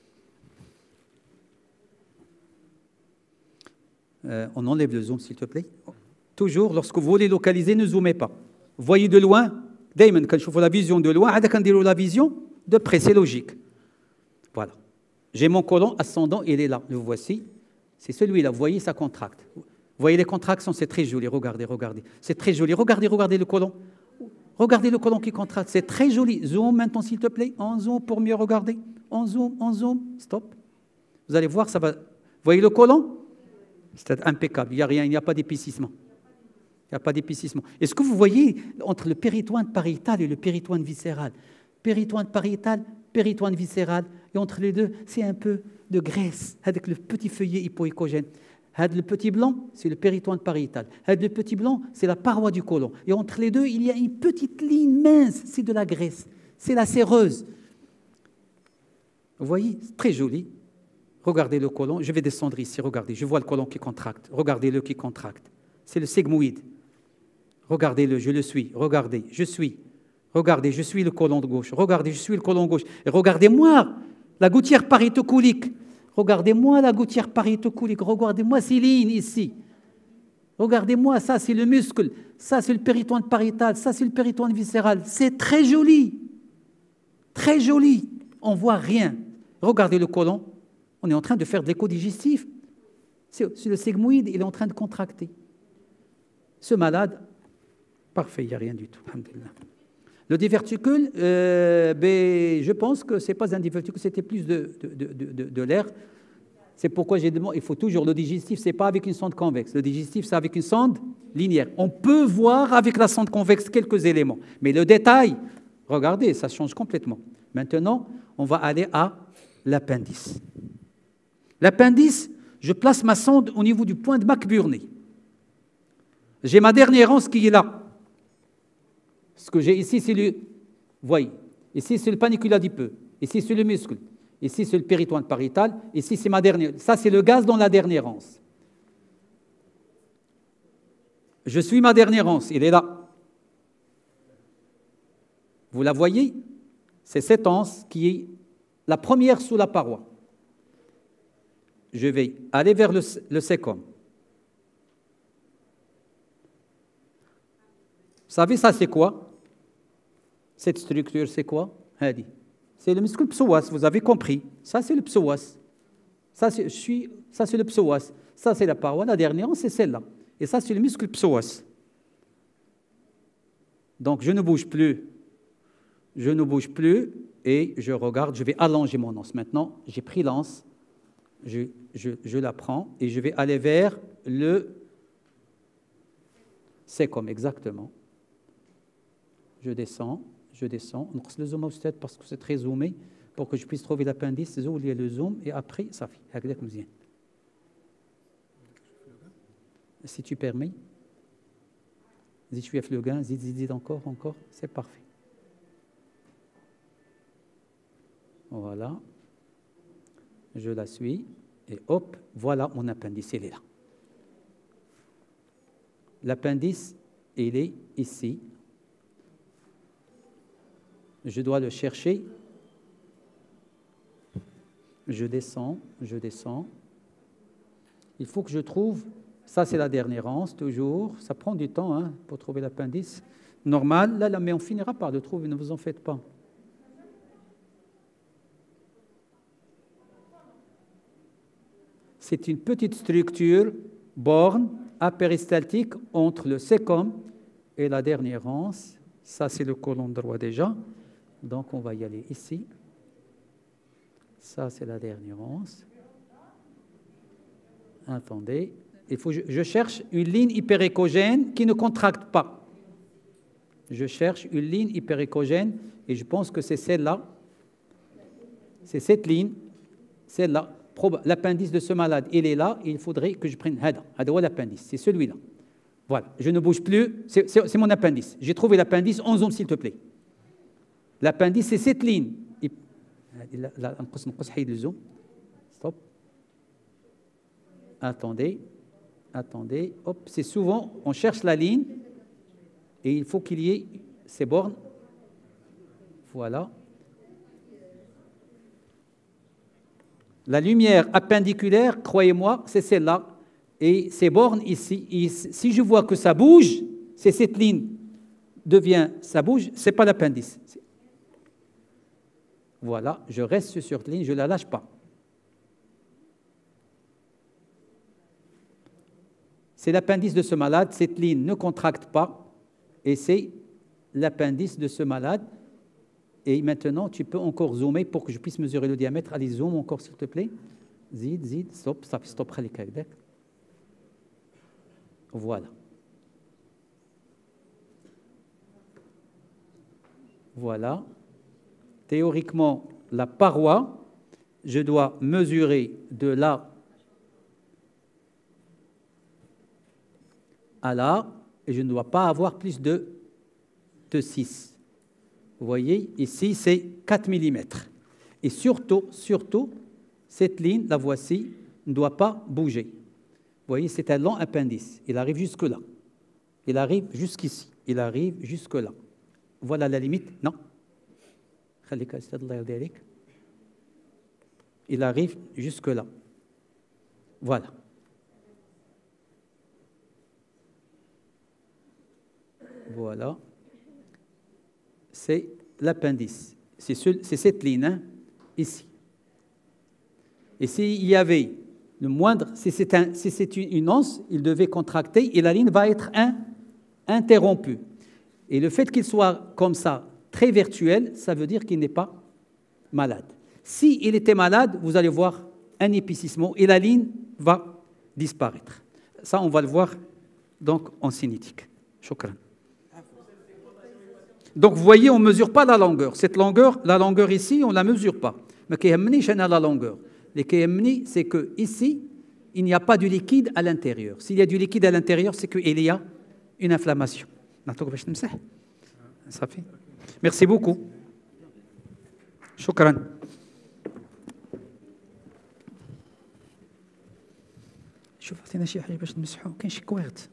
S2: Euh, on enlève le zoom, s'il te plaît. Toujours, lorsque vous voulez localiser, ne zoomez pas. Voyez de loin. Daïman, quand je vois la vision de loin, quand je la vision de près, c'est logique. Voilà. J'ai mon côlon ascendant, il est là. Le voici. C'est celui-là. Vous voyez, ça contracte. Vous voyez les contractions, c'est très joli. Regardez, regardez. C'est très joli. Regardez, regardez le côlon. Regardez le côlon qui contracte. C'est très joli. Zoom maintenant, s'il te plaît. En zoom pour mieux regarder. En zoom, en zoom. Stop. Vous allez voir, ça va. Vous voyez le côlon? C'est impeccable. Il n'y a rien, il n'y a pas d'épaississement. Il n'y a pas d'épaississement. Est-ce que vous voyez entre le péritoine pariétal et le péritoine viscéral? Péritoine pariétal, péritoine viscéral. Et entre les deux, c'est un peu de graisse avec le petit feuillet hypoécogène. Le petit blanc, c'est le péritoine pariétal. Le petit blanc, c'est la paroi du côlon. Et entre les deux, il y a une petite ligne mince, c'est de la graisse. C'est la séreuse. Vous voyez, c'est très joli. Regardez le côlon. Je vais descendre ici. Regardez, je vois le côlon qui contracte. Regardez-le qui contracte. C'est le sigmoïde. Regardez-le, je le suis. Regardez, je suis. Regardez, je suis le côlon de gauche. Regardez, je suis le côlon gauche. Et regardez-moi la gouttière pariétocolique. Regardez-moi la gouttière pariétocolique. Regardez-moi ces lignes ici. Regardez-moi, ça c'est le muscle. Ça c'est le péritoine pariétal. Ça c'est le péritoine viscéral. C'est très joli. Très joli. On ne voit rien. Regardez le côlon. On est en train de faire de l'écho digestif. C'est le sigmoïde, il est en train de contracter. Ce malade, parfait, il n'y a rien du tout. Le diverticule, euh, ben, je pense que ce n'est pas un diverticule, c'était plus de, de, de, de, de l'air. C'est pourquoi j'ai demandé, il faut toujours, le digestif, ce n'est pas avec une sonde convexe. Le digestif, c'est avec une sonde linéaire. On peut voir avec la sonde convexe quelques éléments. Mais le détail, regardez, ça change complètement. Maintenant, on va aller à l'appendice. L'appendice, je place ma sonde au niveau du point de McBurney. J'ai ma dernière anse qui est là. Ce que j'ai ici, c'est le... Voyez, ici, c'est le panicule adipeux. Ici, c'est le muscle. Ici, c'est le péritoine pariétal. Ici, c'est ma dernière... Ça, c'est le gaz dans la dernière anse. Je suis ma dernière anse. Il est là. Vous la voyez? C'est cette anse qui est la première sous la paroi. Je vais aller vers le, le sécom. Vous savez, ça c'est quoi? Cette structure, c'est quoi? C'est le muscle psoas, vous avez compris. Ça c'est le psoas. Ça c'est, je suis, ça c'est le psoas. Ça c'est la paroi, la dernière, c'est celle-là. Et ça c'est le muscle psoas. Donc je ne bouge plus. Je ne bouge plus et je regarde, je vais allonger mon anse. Maintenant, j'ai pris l'anse. Je, je, je la prends et je vais aller vers le sécom, exactement. Je descends, je descends. On le zoom peut-être parce que c'est très zoomé, pour que je puisse trouver l'appendice, il y a le zoom, et après, ça fait. Si tu permets, si tu fais le gain, zid, zid, zid, encore, encore, c'est parfait. Voilà. Je la suis, et hop, voilà mon appendice, il est là. L'appendice, il est ici. Je dois le chercher. Je descends, je descends. Il faut que je trouve, ça c'est la dernière anse, toujours. Ça prend du temps hein, pour trouver l'appendice. Normal, là, là, mais on finira par le trouver, ne vous en faites pas. C'est une petite structure, borne, apéristaltique, entre le sécom et la dernière anse. Ça, c'est le côlon droit déjà. Donc, on va y aller ici. Ça, c'est l'adhérence. Attendez. Il faut, je, je cherche une ligne hyperéchogène qui ne contracte pas. Je cherche une ligne hyperéchogène et je pense que c'est celle-là. C'est cette ligne. Celle-là. L'appendice de ce malade, il est là. Et il faudrait que je prenne Hada. Hada, l'appendice. C'est celui-là. Voilà. Je ne bouge plus. C'est mon appendice. J'ai trouvé l'appendice. On zoome, s'il te plaît. L'appendice, c'est cette ligne. Stop. Attendez. Attendez. Hop. C'est souvent, on cherche la ligne et il faut qu'il y ait ces bornes. Voilà. La lumière appendiculaire, croyez-moi, c'est celle-là. Et ces bornes ici, et si je vois que ça bouge, c'est cette ligne devient, ça bouge, ce n'est pas l'appendice. Voilà, je reste sur cette ligne, je ne la lâche pas. C'est l'appendice de ce malade, cette ligne ne contracte pas, et c'est l'appendice de ce malade. Et maintenant, tu peux encore zoomer pour que je puisse mesurer le diamètre. Allez, zoom encore, s'il te plaît. Zid, zid, stop, stop, stop, voilà. Voilà. Théoriquement, la paroi, je dois mesurer de là à là, et je ne dois pas avoir plus de, de six. Vous voyez, ici, c'est quatre millimètres. Et surtout, surtout, cette ligne, la voici, ne doit pas bouger. Vous voyez, c'est un long appendice. Il arrive jusque-là. Il arrive jusqu'ici. Il arrive jusque-là. Voilà la limite. Non. Il arrive jusque-là. Voilà. Voilà. C'est l'appendice. C'est cette ligne, hein, ici. Et s'il y avait le moindre, si c'est un, si une, une once, il devait contracter et la ligne va être un, interrompue. Et le fait qu'il soit comme ça, très virtuel, ça veut dire qu'il n'est pas malade. S'il était malade, vous allez voir un épicissement et la ligne va disparaître. Ça, on va le voir donc en cinétique. Shukran. Donc, vous voyez, on ne mesure pas la longueur. Cette longueur, la longueur ici, on ne la mesure pas. Mais qui est la longueur. Les K M N I, c'est qu'ici, il n'y a pas de liquide à l'intérieur. S'il y a du liquide à l'intérieur, c'est qu'il y a une inflammation. Ça fait. Merci beaucoup. Shukran. شوف عطينا شي حاجه باش نمسحو كاين شي كويرت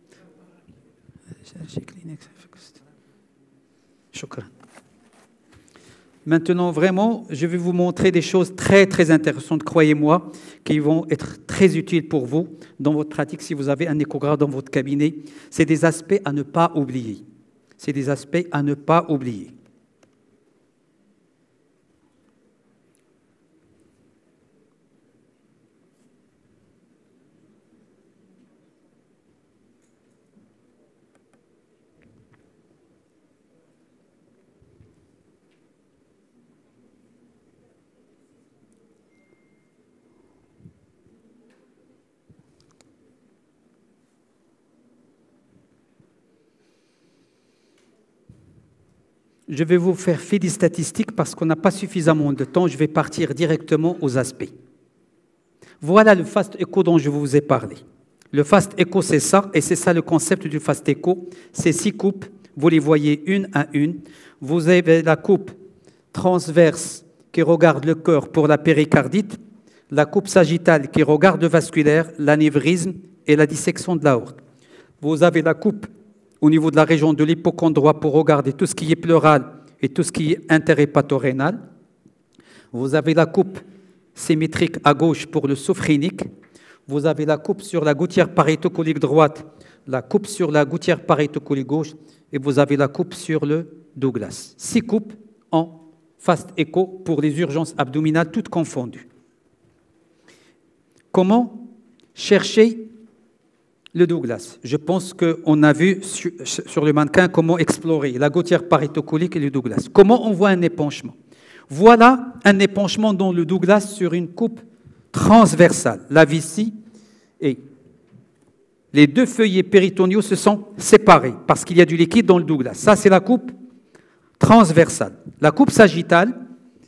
S2: شي كلينكس. Shukran. Maintenant, vraiment, je vais vous montrer des choses très, très intéressantes, croyez-moi, qui vont être très utiles pour vous dans votre pratique si vous avez un échographe dans votre cabinet. C'est des aspects à ne pas oublier. C'est des aspects à ne pas oublier. Je vais vous faire fi des statistiques parce qu'on n'a pas suffisamment de temps. Je vais partir directement aux aspects. Voilà le fast echo dont je vous ai parlé. Le fast echo, c'est ça, et c'est ça le concept du fast echo. C'est six coupes, vous les voyez une à une. Vous avez la coupe transverse qui regarde le cœur pour la péricardite, la coupe sagittale qui regarde le vasculaire, l'anévrisme et la dissection de l'aorte. Vous avez la coupe au niveau de la région de l'hypocondroit pour regarder tout ce qui est pleural et tout ce qui est interhépatorénal. Vous avez la coupe symétrique à gauche pour le sophrénique. Vous avez la coupe sur la gouttière parétocolique droite, la coupe sur la gouttière parétocolique gauche et vous avez la coupe sur le Douglas. Six coupes en fast echo pour les urgences abdominales toutes confondues. Comment chercher le Douglas. Je pense qu'on a vu sur, sur le mannequin comment explorer la gouttière parétocolique et le Douglas. Comment on voit un épanchement? Voilà un épanchement dans le Douglas sur une coupe transversale. La vessie et les deux feuillets péritoniaux se sont séparés parce qu'il y a du liquide dans le Douglas. Ça, c'est la coupe transversale. La coupe sagittale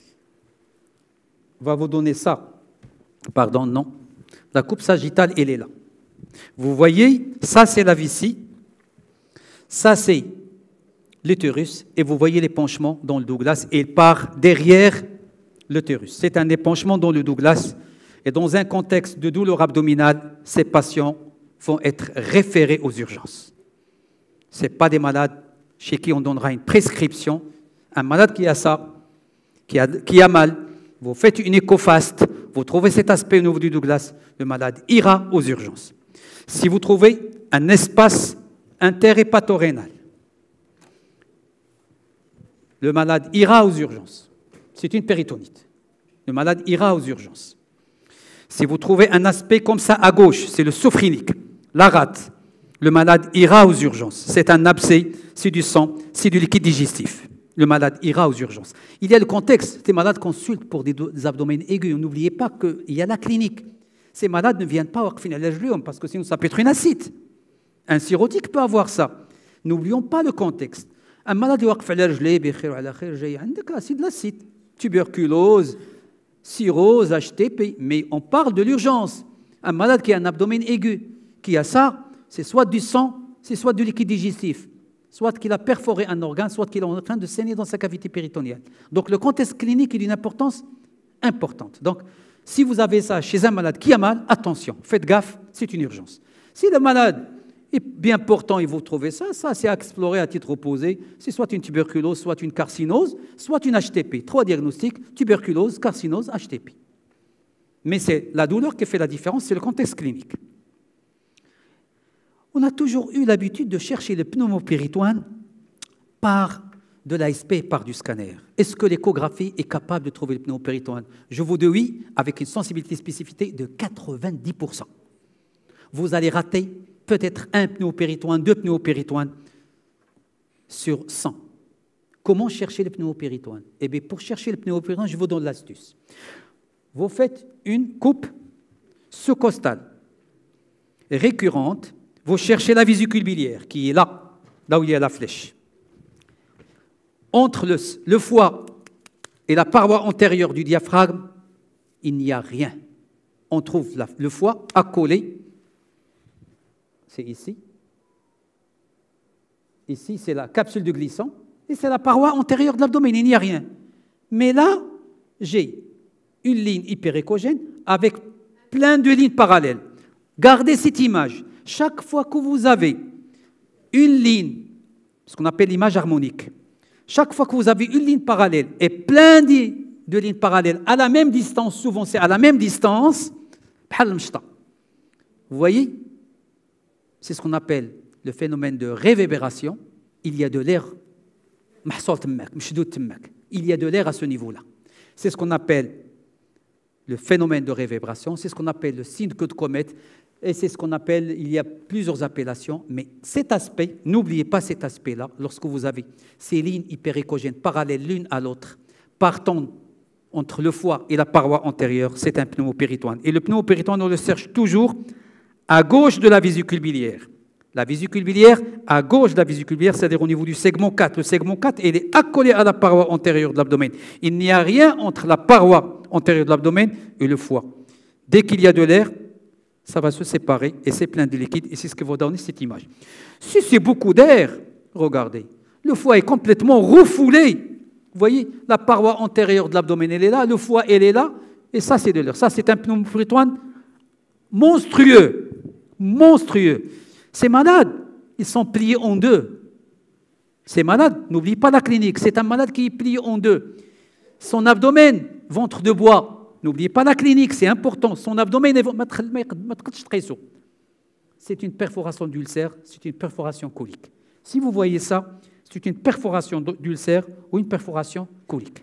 S2: va vous donner ça. Pardon, non. La coupe sagittale, elle est là. Vous voyez, ça, c'est la vessie. Ça, c'est l'utérus. Et vous voyez l'épanchement dans le Douglas. Et il part derrière l'utérus. C'est un épanchement dans le Douglas. Et dans un contexte de douleur abdominale, ces patients vont être référés aux urgences. Ce n'est pas des malades chez qui on donnera une prescription. Un malade qui a ça, qui a, qui a mal, vous faites une échofaste, vous trouvez cet aspect au niveau du Douglas, le malade ira aux urgences. Si vous trouvez un espace interhépatorénal, le malade ira aux urgences. C'est une péritonite. Le malade ira aux urgences. Si vous trouvez un aspect comme ça à gauche, c'est le sophrénique, la rate, le malade ira aux urgences. C'est un abcès, c'est du sang, c'est du liquide digestif. Le malade ira aux urgences. Il y a le contexte. Ces malades consultent pour des, des abdomens aigus. N'oubliez pas qu'il y a la clinique. Ces malades ne viennent pas au Waqfin al-Ajlium parce que sinon ça peut être une acide. Un cirrhotique peut avoir ça. N'oublions pas le contexte. Un malade du Waqf al-Ajli, c'est de l'acide. Tuberculose, cirrhose, H T P. Mais on parle de l'urgence. Un malade qui a un abdomen aigu, qui a ça, c'est soit du sang, c'est soit du liquide digestif. Soit qu'il a perforé un organe, soit qu'il est en train de saigner dans sa cavité péritoniale. Donc le contexte clinique est d'une importance importante. Donc si vous avez ça chez un malade qui a mal, attention, faites gaffe, c'est une urgence. Si le malade est bien portant et vous trouvez ça, ça c'est à explorer à titre opposé. C'est soit une tuberculose, soit une carcinose, soit une H T P. Trois diagnostics, tuberculose, carcinose, H T P. Mais c'est la douleur qui fait la différence, c'est le contexte clinique. On a toujours eu l'habitude de chercher le pneumopéritoine par de l'A S P, par du scanner. Est-ce que l'échographie est capable de trouver le pneumopéritoine? Je vous dis oui, avec une sensibilité spécificité de quatre-vingt-dix pour cent. Vous allez rater peut-être un pneumopéritoine, deux pneumopéritoines sur cent. Comment chercher le pneumopéritoine? Eh bien, pour chercher le pneumopéritoine, je vous donne l'astuce. Vous faites une coupe sous-costale récurrente. Vous cherchez la vésicule biliaire qui est là, là où il y a la flèche. Entre le, le foie et la paroi antérieure du diaphragme, il n'y a rien. On trouve la, le foie accolé. C'est ici. Ici, c'est la capsule de glissant. Et c'est la paroi antérieure de l'abdomen. Il n'y a rien. Mais là, j'ai une ligne hyperéchogène avec plein de lignes parallèles. Gardez cette image. Chaque fois que vous avez une ligne, ce qu'on appelle l'image harmonique, chaque fois que vous avez une ligne parallèle et plein de, de lignes parallèles à la même distance, souvent c'est à la même distance, vous voyez, c'est ce qu'on appelle le phénomène de réverbération. Il y a de l'air, il y a de l'air à ce niveau-là. C'est ce qu'on appelle le phénomène de réverbération, c'est ce qu'on appelle le signe de queue de comète. Et c'est ce qu'on appelle, il y a plusieurs appellations, mais cet aspect, n'oubliez pas cet aspect-là, lorsque vous avez ces lignes hyperéchogènes parallèles l'une à l'autre, partant entre le foie et la paroi antérieure, c'est un pneumopéritoine. Et le pneumopéritoine, on le cherche toujours à gauche de la vésicule biliaire. La vésicule biliaire, à gauche de la vésicule biliaire, c'est-à-dire au niveau du segment quatre. Le segment quatre, il est accolé à la paroi antérieure de l'abdomen. Il n'y a rien entre la paroi antérieure de l'abdomen et le foie. Dès qu'il y a de l'air, ça va se séparer et c'est plein de liquide et c'est ce que va donner cette image. Si c'est beaucoup d'air, regardez, le foie est complètement refoulé. Vous voyez, la paroi antérieure de l'abdomen, elle est là, le foie, elle est là, et ça, c'est de l'air. Ça, c'est un pneumopéritoine monstrueux, monstrueux. Ces malades, ils sont pliés en deux. Ces malades, n'oubliez pas la clinique, c'est un malade qui est plié en deux. Son abdomen, ventre de bois. N'oubliez pas la clinique, c'est important. Son abdomen, c'est une perforation d'ulcère, c'est une perforation colique. Si vous voyez ça, c'est une perforation d'ulcère ou une perforation colique.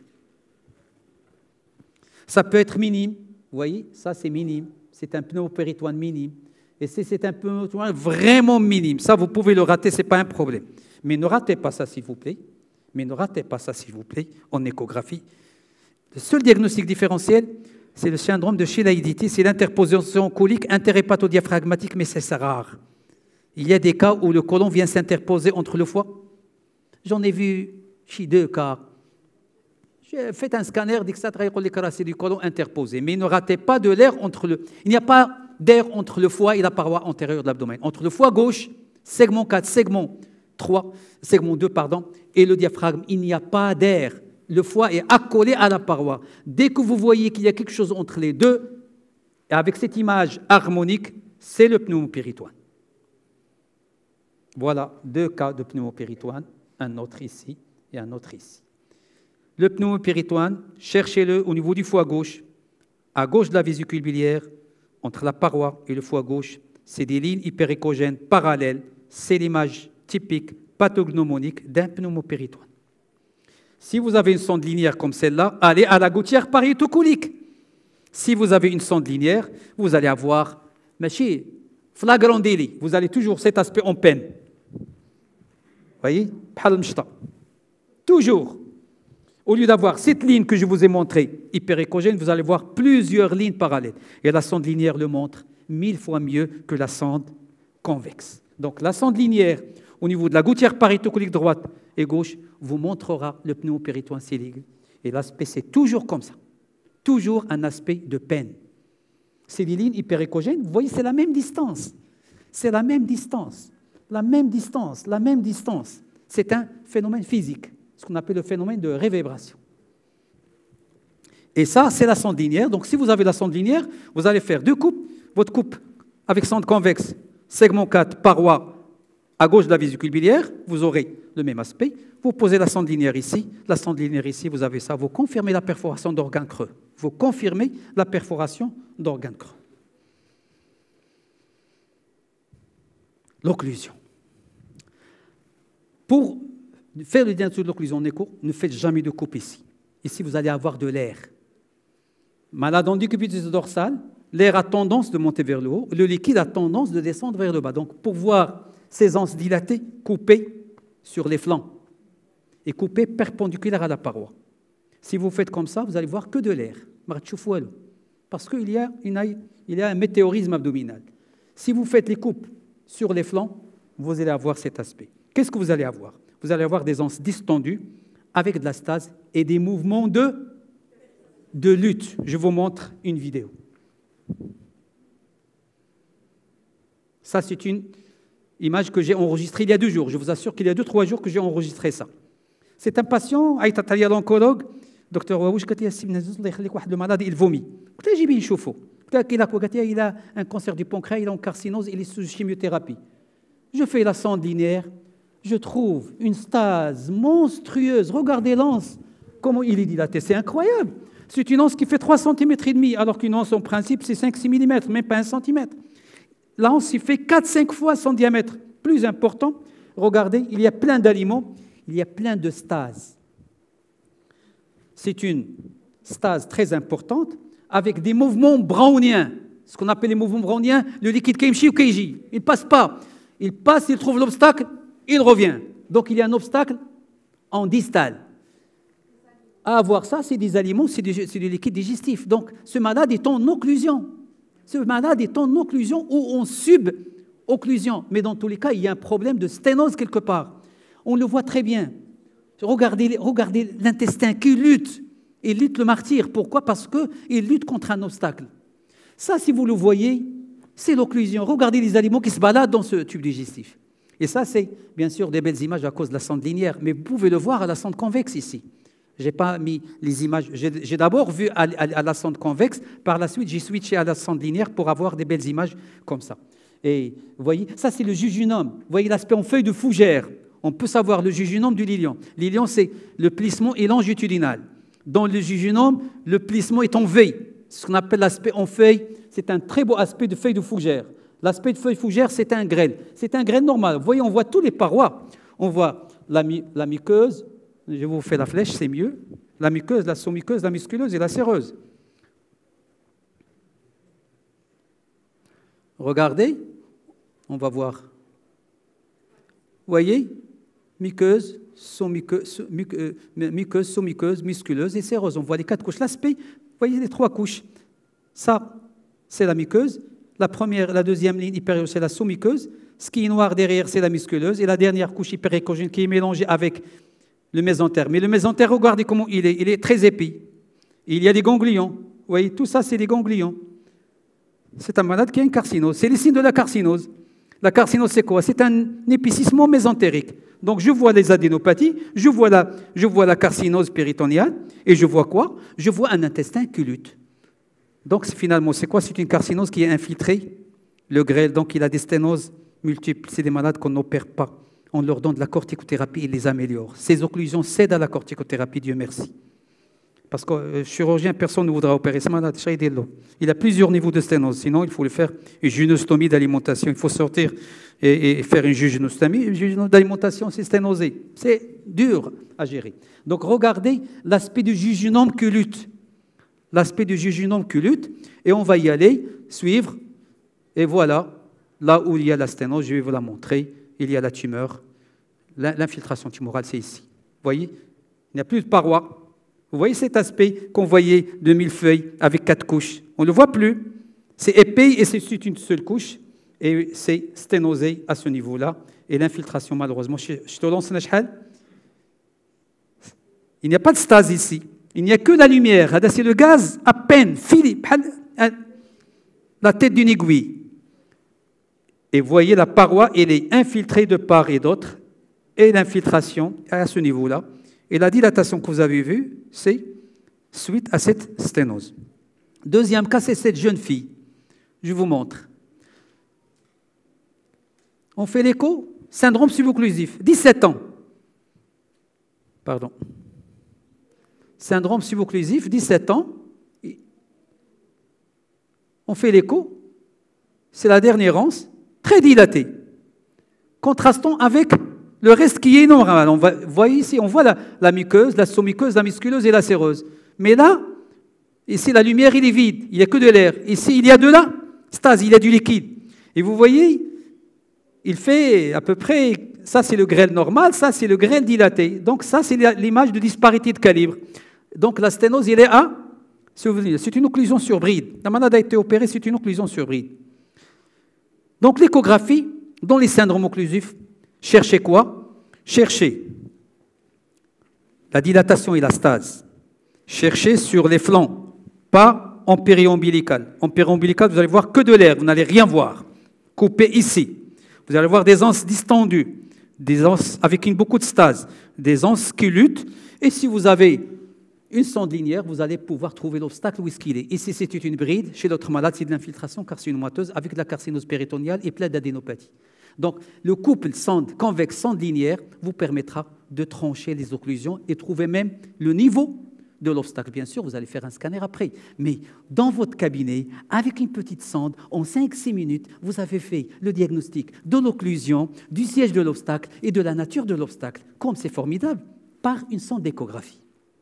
S2: Ça peut être minime, vous voyez, ça c'est minime, c'est un pneumopéritoine minime. Et si c'est un peu vraiment minime, ça, vous pouvez le rater, ce n'est pas un problème. Mais ne ratez pas ça, s'il vous plaît. Mais ne ratez pas ça, s'il vous plaît, en échographie. Le seul diagnostic différentiel, c'est le syndrome de Chilaiditi, c'est l'interposition colique interhépatodiaphragmatique, mais c'est rare. Il y a des cas où le côlon vient s'interposer entre le foie. J'en ai vu chez deux cas. Faites un scanner, c'est du côlon interposé. Mais ne ratez pas de l'air entre le... Il n'y a pas d'air entre le foie et la paroi antérieure de l'abdomen. Entre le foie gauche, segment quatre, segment trois, segment deux, pardon, et le diaphragme, il n'y a pas d'air. Le foie est accolé à la paroi. Dès que vous voyez qu'il y a quelque chose entre les deux, avec cette image harmonique, c'est le pneumopéritoine. Voilà deux cas de pneumopéritoine, un autre ici et un autre ici. Le pneumopéritoine, cherchez-le au niveau du foie gauche, à gauche de la vésicule biliaire, entre la paroi et le foie gauche. C'est des lignes hyperéchogènes parallèles. C'est l'image typique pathognomonique d'un pneumopéritoine. Si vous avez une sonde linéaire comme celle-là, allez à la gouttière pariétocolique. Si vous avez une sonde linéaire, vous allez avoir, machi, flagrant délit. Vous allez toujours cet aspect en peine. Vous voyez? Toujours. Au lieu d'avoir cette ligne que je vous ai montrée, hyperéchogène, vous allez voir plusieurs lignes parallèles. Et la sonde linéaire le montre mille fois mieux que la sonde convexe. Donc la sonde linéaire, au niveau de la gouttière pariétocolique droite et gauche, vous montrera le pneumopéritoine cilié. Et l'aspect, c'est toujours comme ça. Toujours un aspect de peine. C'est des lignes hyperéchogènes, vous voyez, c'est la même distance. C'est la même distance. La même distance, la même distance. C'est un phénomène physique, ce qu'on appelle le phénomène de révébration. Et ça, c'est la sonde linéaire. Donc, si vous avez la sonde linéaire, vous allez faire deux coupes. Votre coupe avec sonde convexe, segment quatre, paroi, à gauche de la vésicule biliaire, vous aurez le même aspect. Vous posez la sonde linéaire ici. La sonde linéaire ici, vous avez ça. Vous confirmez la perforation d'organes creux. Vous confirmez la perforation d'organes creux. L'occlusion. Pour faire le diagnostic de l'occlusion en écho, ne faites jamais de coupe ici. Ici, vous allez avoir de l'air. Malade en décubitus dorsale, l'air a tendance de monter vers le haut, le liquide a tendance de descendre vers le bas. Donc, pour voir ces anses dilatées, coupez sur les flancs et coupez perpendiculaire à la paroi. Si vous faites comme ça, vous allez voir que de l'air. Parce qu'il y a, une, il y a un météorisme abdominal. Si vous faites les coupes sur les flancs, vous allez avoir cet aspect. Qu'est-ce que vous allez avoir? Vous allez avoir des anses distendues avec de la stase et des mouvements de, de lutte. Je vous montre une vidéo. Ça, c'est une image que j'ai enregistrée il y a deux jours. Je vous assure qu'il y a deux, trois jours que j'ai enregistré ça. C'est un patient, l'oncologue, docteur Waouch, le malade, il vomit. Il a un cancer du pancréas, il a une carcinose, il est sous chimiothérapie. Je fais la sonde linéaire, je trouve une stase monstrueuse. Regardez l'anse, comment il est dilaté, c'est incroyable. C'est une anse qui fait trois centimètres et demi, alors qu'une anse en principe c'est cinq à six millimètres, même pas un centimètre. L'anse il fait quatre à cinq fois son diamètre, plus important. Regardez, il y a plein d'aliments, il y a plein de stases. C'est une stase très importante avec des mouvements browniens. Ce qu'on appelle les mouvements browniens, le liquide Keimchi ou Keiji. Il ne passe pas. Il passe, il trouve l'obstacle, il revient. Donc il y a un obstacle en distal. À avoir ça, c'est des aliments, c'est du, c'est du liquide digestif. Donc ce malade est en occlusion. Ce malade est en occlusion ou en sub-occlusion. Mais dans tous les cas, il y a un problème de sténose quelque part. On le voit très bien. Regardez, regardez l'intestin qui lutte. Il lutte le martyr. Pourquoi? Parce qu'il lutte contre un obstacle. Ça, si vous le voyez, c'est l'occlusion. Regardez les aliments qui se baladent dans ce tube digestif. Et ça, c'est bien sûr des belles images à cause de la sonde linéaire. Mais vous pouvez le voir à la sonde convexe ici. Je n'ai pas mis les images. J'ai, j'ai d'abord vu à, à, à la sonde convexe. Par la suite, j'ai switché à la sonde linéaire pour avoir des belles images comme ça. Et vous voyez, ça, c'est le jujunum. Vous voyez l'aspect en feuille de fougère. On peut savoir le jujunum du lilium. Lilium, c'est le plissement et longitudinal. Dans le jujunum, le plissement est en V. Ce qu'on appelle l'aspect en feuille, c'est un très beau aspect de feuille de fougère. L'aspect de feuille de fougère, c'est un grêle. C'est un grêle normal. Vous voyez, on voit tous les parois. On voit la, la muqueuse. Je vous fais la flèche, c'est mieux. La muqueuse, la sous-muqueuse, la musculeuse et la séreuse. Regardez, on va voir. Vous voyez, muqueuse, sous-muqueuse, muqueuse, sous-muqueuse, musculeuse et séreuse. On voit les quatre couches. L'aspect, vous voyez les trois couches. Ça, c'est la muqueuse. La première, la deuxième ligne hypérieure, c'est la sous-muqueuse. Ce qui est noir derrière, c'est la musculeuse. Et la dernière couche hyperéchogène qui est mélangée avec le mésentère. Mais le mésentère, regardez comment il est. Il est très épais. Il y a des ganglions. Vous voyez, tout ça, c'est des ganglions. C'est un malade qui a une carcinose. C'est les signes de la carcinose. La carcinose, c'est quoi? C'est un épicissement mésentérique. Donc, je vois les adénopathies, je vois la, je vois la carcinose péritoniale, et je vois quoi? Je vois un intestin qui lutte. Donc, finalement, c'est quoi? C'est une carcinose qui est infiltrée. Le grêle, donc, il a des sténoses multiples. C'est des malades qu'on n'opère pas. On leur donne de la corticothérapie et les améliore. Ces occlusions cèdent à la corticothérapie, Dieu merci. Parce que euh, chirurgien, personne ne voudra opérer ce malade. Il a plusieurs niveaux de sténose. Sinon, il faut le faire une junostomie d'alimentation. Il faut sortir et, et faire une junostomie. Une junostomie d'alimentation, c'est sténosé. C'est dur à gérer. Donc, regardez l'aspect du jejunum qui lutte. L'aspect du jejunum qui lutte. Et on va y aller, suivre. Et voilà, là où il y a la sténose, je vais vous la montrer. Il y a la tumeur. L'infiltration tumorale, c'est ici. Vous voyez, il n'y a plus de paroi. Vous voyez cet aspect qu'on voyait de millefeuille avec quatre couches? On ne le voit plus. C'est épais et c'est une seule couche. Et c'est sténosé à ce niveau-là. Et l'infiltration, malheureusement, je te lance un chahal. Il n'y a pas de stase ici. Il n'y a que la lumière. C'est le gaz à peine, filé, la tête d'une aiguille. Et vous voyez, la paroi, elle est infiltrée de part et d'autre. Et l'infiltration à ce niveau-là. Et la dilatation que vous avez vue, c'est suite à cette sténose. Deuxième cas, c'est cette jeune fille. Je vous montre. On fait l'écho, syndrome subocclusif, dix-sept ans. Pardon. Syndrome subocclusif, dix-sept ans. On fait l'écho, c'est la dernière anse, très dilatée. Contrastons avec le reste qui est normal. On va, vous voyez ici, on voit la, la muqueuse, la sous-muqueuse, la musculeuse et la séreuse. Mais là, ici, la lumière, il est vide. Il n'y a que de l'air. Ici, il y a de la stase, il y a du liquide. Et vous voyez, il fait à peu près, ça c'est le grêle normal, ça c'est le grêle dilaté. Donc ça, c'est l'image de disparité de calibre. Donc la sténose, il est à, c'est une occlusion sur bride. La malade a été opérée, c'est une occlusion sur bride. Donc l'échographie, dans les syndromes occlusifs, cherchez quoi? Cherchez la dilatation et la stase. Cherchez sur les flancs, pas en périombilical. En périombilical, vous allez voir que de l'air, vous n'allez rien voir. Coupé ici. Vous allez voir des anses distendues, des anses avec une, beaucoup de stase, des anses qui luttent. Et si vous avez une sonde linéaire, vous allez pouvoir trouver l'obstacle où est-ce qu'il est. Ici, c'est une bride. Chez l'autre malade, c'est de l'infiltration carcinomoiteuse avec de la carcinose péritoniale et plein d'adénopathie. Donc, le couple sonde convexe, sonde linéaire vous permettra de trancher les occlusions et trouver même le niveau de l'obstacle. Bien sûr, vous allez faire un scanner après. Mais dans votre cabinet, avec une petite sonde, en cinq six minutes, vous avez fait le diagnostic de l'occlusion, du siège de l'obstacle et de la nature de l'obstacle. Comme c'est formidable, par une sonde d'échographie.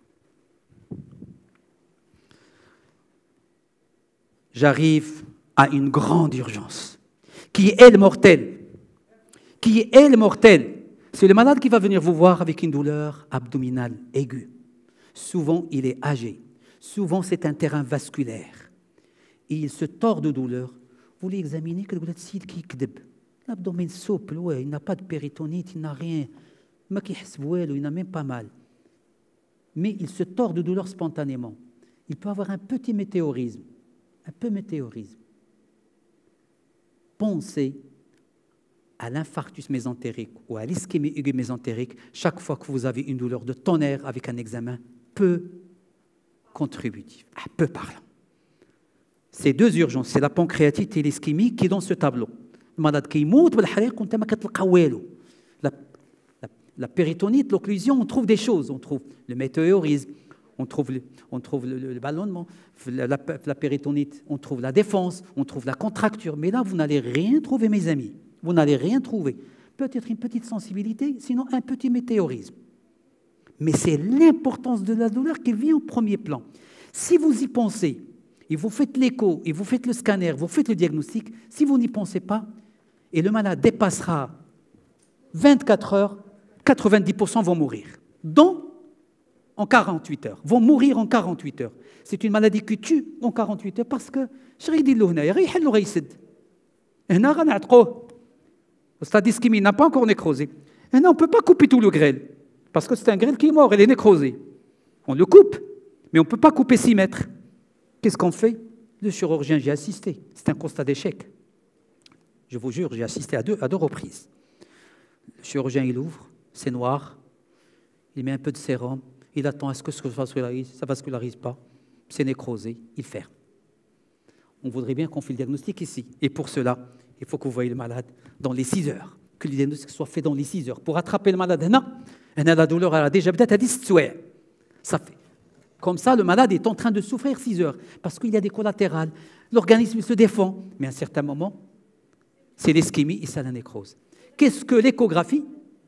S2: J'arrive à une grande urgence, qui est elle mortelle. Qui est elle mortelle. C'est le malade qui va venir vous voir avec une douleur abdominale aiguë. Souvent, il est âgé. Souvent, c'est un terrain vasculaire. Et il se tord de douleur. Vous l'examinez, l'abdomen souple, ouais, il n'a pas de péritonite, il n'a rien. Il n'a même pas mal. Mais il se tord de douleur spontanément. Il peut avoir un petit météorisme. Un peu météorisme. Pensez à l'infarctus mésentérique ou à l'ischémie aiguë mésentérique chaque fois que vous avez une douleur de tonnerre avec un examen peu contributif, peu parlant. Ces deux urgences, c'est la pancréatite et l'ischémie qui est dans ce tableau. Le malade qui moute, la, la, la péritonite, l'occlusion, on trouve des choses. On trouve le météorisme, on trouve le, on trouve le, le, le ballonnement, la, la, la péritonite, on trouve la défense, on trouve la contracture. Mais là, vous n'allez rien trouver, mes amis. Vous n'allez rien trouver. Peut-être une petite sensibilité, sinon un petit météorisme. Mais c'est l'importance de la douleur qui vient au premier plan. Si vous y pensez, et vous faites l'écho, et vous faites le scanner, vous faites le diagnostic, si vous n'y pensez pas, et le malade dépassera vingt-quatre heures, quatre-vingt-dix pour cent vont mourir. Donc, en quarante-huit heures, vont mourir en quarante-huit heures. C'est une maladie qui tue en quarante-huit heures parce que c'est-à-dire l'ischémie n'a pas encore nécrosé. Et non, on ne peut pas couper tout le grêle, parce que c'est un grêle qui est mort, il est nécrosé. On le coupe, mais on ne peut pas couper six mètres. Qu'est-ce qu'on fait? Le chirurgien, j'ai assisté. C'est un constat d'échec. Je vous jure, j'ai assisté à deux, à deux reprises. Le chirurgien, il ouvre, c'est noir, il met un peu de sérum, il attend à ce que ça vascularise, ça ne vascularise pas, c'est nécrosé, il ferme. On voudrait bien qu'on fasse le diagnostic ici. Et pour cela, il faut que vous voyez le malade dans les six heures, que le diagnostic soit fait dans les six heures. Pour attraper le malade, non, la douleur, elle a déjà peut-être à dix souhaits. Ça fait. Comme ça, le malade est en train de souffrir six heures, parce qu'il y a des collatérales. L'organisme se défend, mais à un certain moment, c'est l'ischémie et ça la nécrose. Qu'est-ce que l'échographie?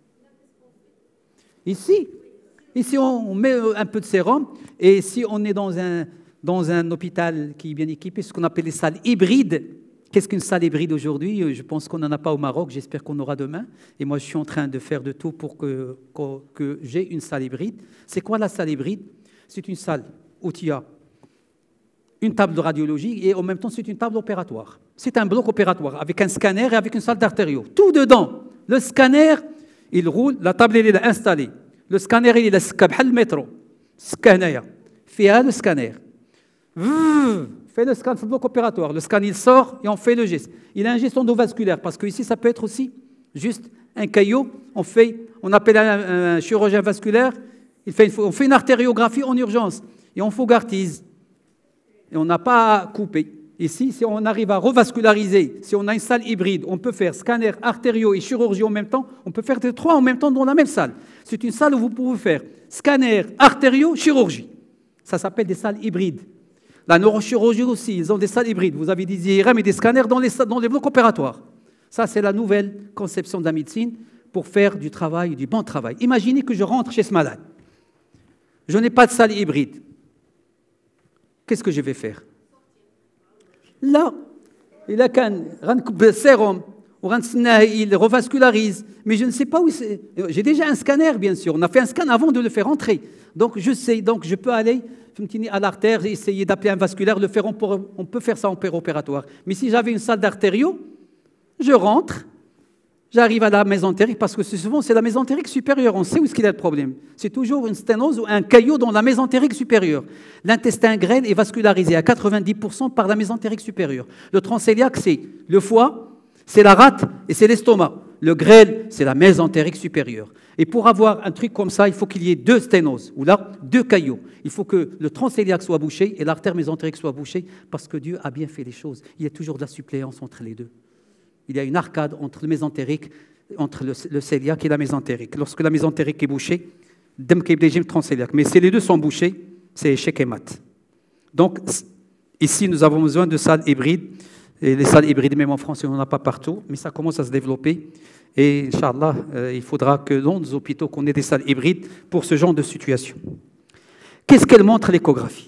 S2: Ici, ici, on met un peu de sérum, et si on est dans un, dans un hôpital qui est bien équipé, ce qu'on appelle les salles hybrides. Qu'est-ce qu'une salle hybride aujourd'hui? Je pense qu'on n'en a pas au Maroc, j'espère qu'on aura demain. Et moi, je suis en train de faire de tout pour que, que, que j'ai une salle hybride. C'est quoi la salle hybride? C'est une salle où il y a une table de radiologie et en même temps, c'est une table opératoire. C'est un bloc opératoire avec un scanner et avec une salle d'artériaux. Tout dedans. Le scanner, il roule, la table, elle est installée. Le scanner, il est là, le métro. Scanner. Fais le scanner. Fait le scan, le bloc opératoire. Le scan, il sort et on fait le geste. Il a un geste endovasculaire parce que ici, ça peut être aussi juste un caillot. On, fait, on appelle un, un chirurgien vasculaire. Il fait une, on fait une artériographie en urgence et on fogartise. Et on n'a pas à couper. Ici, si on arrive à revasculariser, si on a une salle hybride, on peut faire scanner, artério et chirurgie en même temps. On peut faire les trois en même temps dans la même salle. C'est une salle où vous pouvez faire scanner, artério, chirurgie. Ça s'appelle des salles hybrides. La neurochirurgie aussi, ils ont des salles hybrides. Vous avez des I R M et des scanners dans les, dans les blocs opératoires. Ça, c'est la nouvelle conception de la médecine pour faire du travail, du bon travail. Imaginez que je rentre chez ce malade. Je n'ai pas de salle hybride. Qu'est-ce que je vais faire? Là, il a qu'un sérum, il revascularise, mais je ne sais pas où c'est. J'ai déjà un scanner, bien sûr. On a fait un scan avant de le faire entrer. Donc, je sais, donc je peux aller à l'artère, essayer d'appeler un vasculaire, le faire, on peut faire ça en opératoire. Mais si j'avais une salle d'artério, je rentre, j'arrive à la mésentérique, parce que souvent c'est la mésentérique supérieure, on sait où est-ce qu'il y a le problème. C'est toujours une sténose ou un caillot dans la mésentérique supérieure. L'intestin grêle est vascularisé à quatre-vingt-dix pour cent par la mésentérique supérieure. Le transcéliaque, c'est le foie, c'est la rate et c'est l'estomac. Le grêle, c'est la mésentérique supérieure. Et pour avoir un truc comme ça, il faut qu'il y ait deux sténoses, ou là, deux caillots. Il faut que le transcéliaque soit bouché et l'artère mésentérique soit bouchée, parce que Dieu a bien fait les choses. Il y a toujours de la suppléance entre les deux. Il y a une arcade entre le mésentérique, entre le, le cœliaque et la mésentérique. Lorsque la mésentérique est bouchée, dem le transcéliaque. Mais si les deux sont bouchés, c'est échec et mat. Donc, ici, nous avons besoin de salles hybrides. Et les salles hybrides, même en France, on n'en a pas partout, mais ça commence à se développer. Et, Inch'Allah, euh, il faudra que dans nos hôpitaux, qu'on ait des salles hybrides pour ce genre de situation. Qu'est-ce qu'elle montre, l'échographie?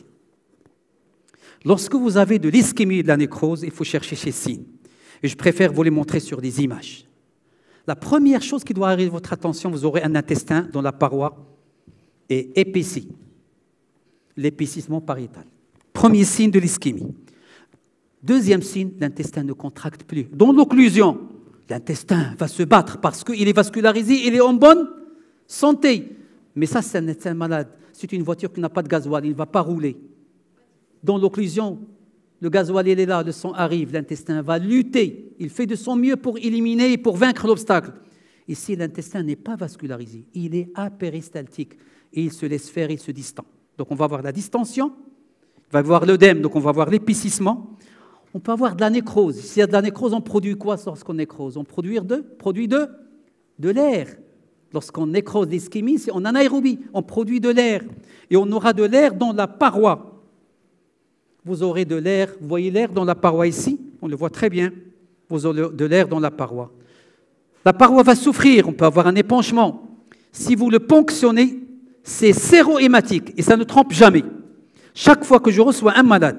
S2: Lorsque vous avez de l'ischémie et de la nécrose, il faut chercher chez signes. Et je préfère vous les montrer sur des images. La première chose qui doit arriver à votre attention, vous aurez un intestin dont la paroi est épaissie. L'épaississement pariétal. Premier signe de l'ischémie. Deuxième signe, l'intestin ne contracte plus. Dans l'occlusion, l'intestin va se battre parce qu'il est vascularisé, il est en bonne santé. Mais ça, c'est un intestin malade. C'est une voiture qui n'a pas de gasoil, il ne va pas rouler. Dans l'occlusion, le gasoil il est là, le sang arrive, l'intestin va lutter. Il fait de son mieux pour éliminer et pour vaincre l'obstacle. Ici, l'intestin n'est pas vascularisé, il est apéristaltique. Et il se laisse faire, il se distend. Donc on va avoir la distension, on va avoir l'œdème, donc on va avoir l'épaississement. On peut avoir de la nécrose. S'il y a de la nécrose, on produit quoi lorsqu'on nécrose? On produit de, produit de, de l'air. Lorsqu'on nécrose l'ischémie, on a anaérobie, on produit de l'air. Et on aura de l'air dans la paroi. Vous aurez de l'air, vous voyez l'air dans la paroi ici, on le voit très bien, vous aurez de l'air dans la paroi. La paroi va souffrir, on peut avoir un épanchement. Si vous le ponctionnez, c'est séro-hématique et ça ne trompe jamais. Chaque fois que je reçois un malade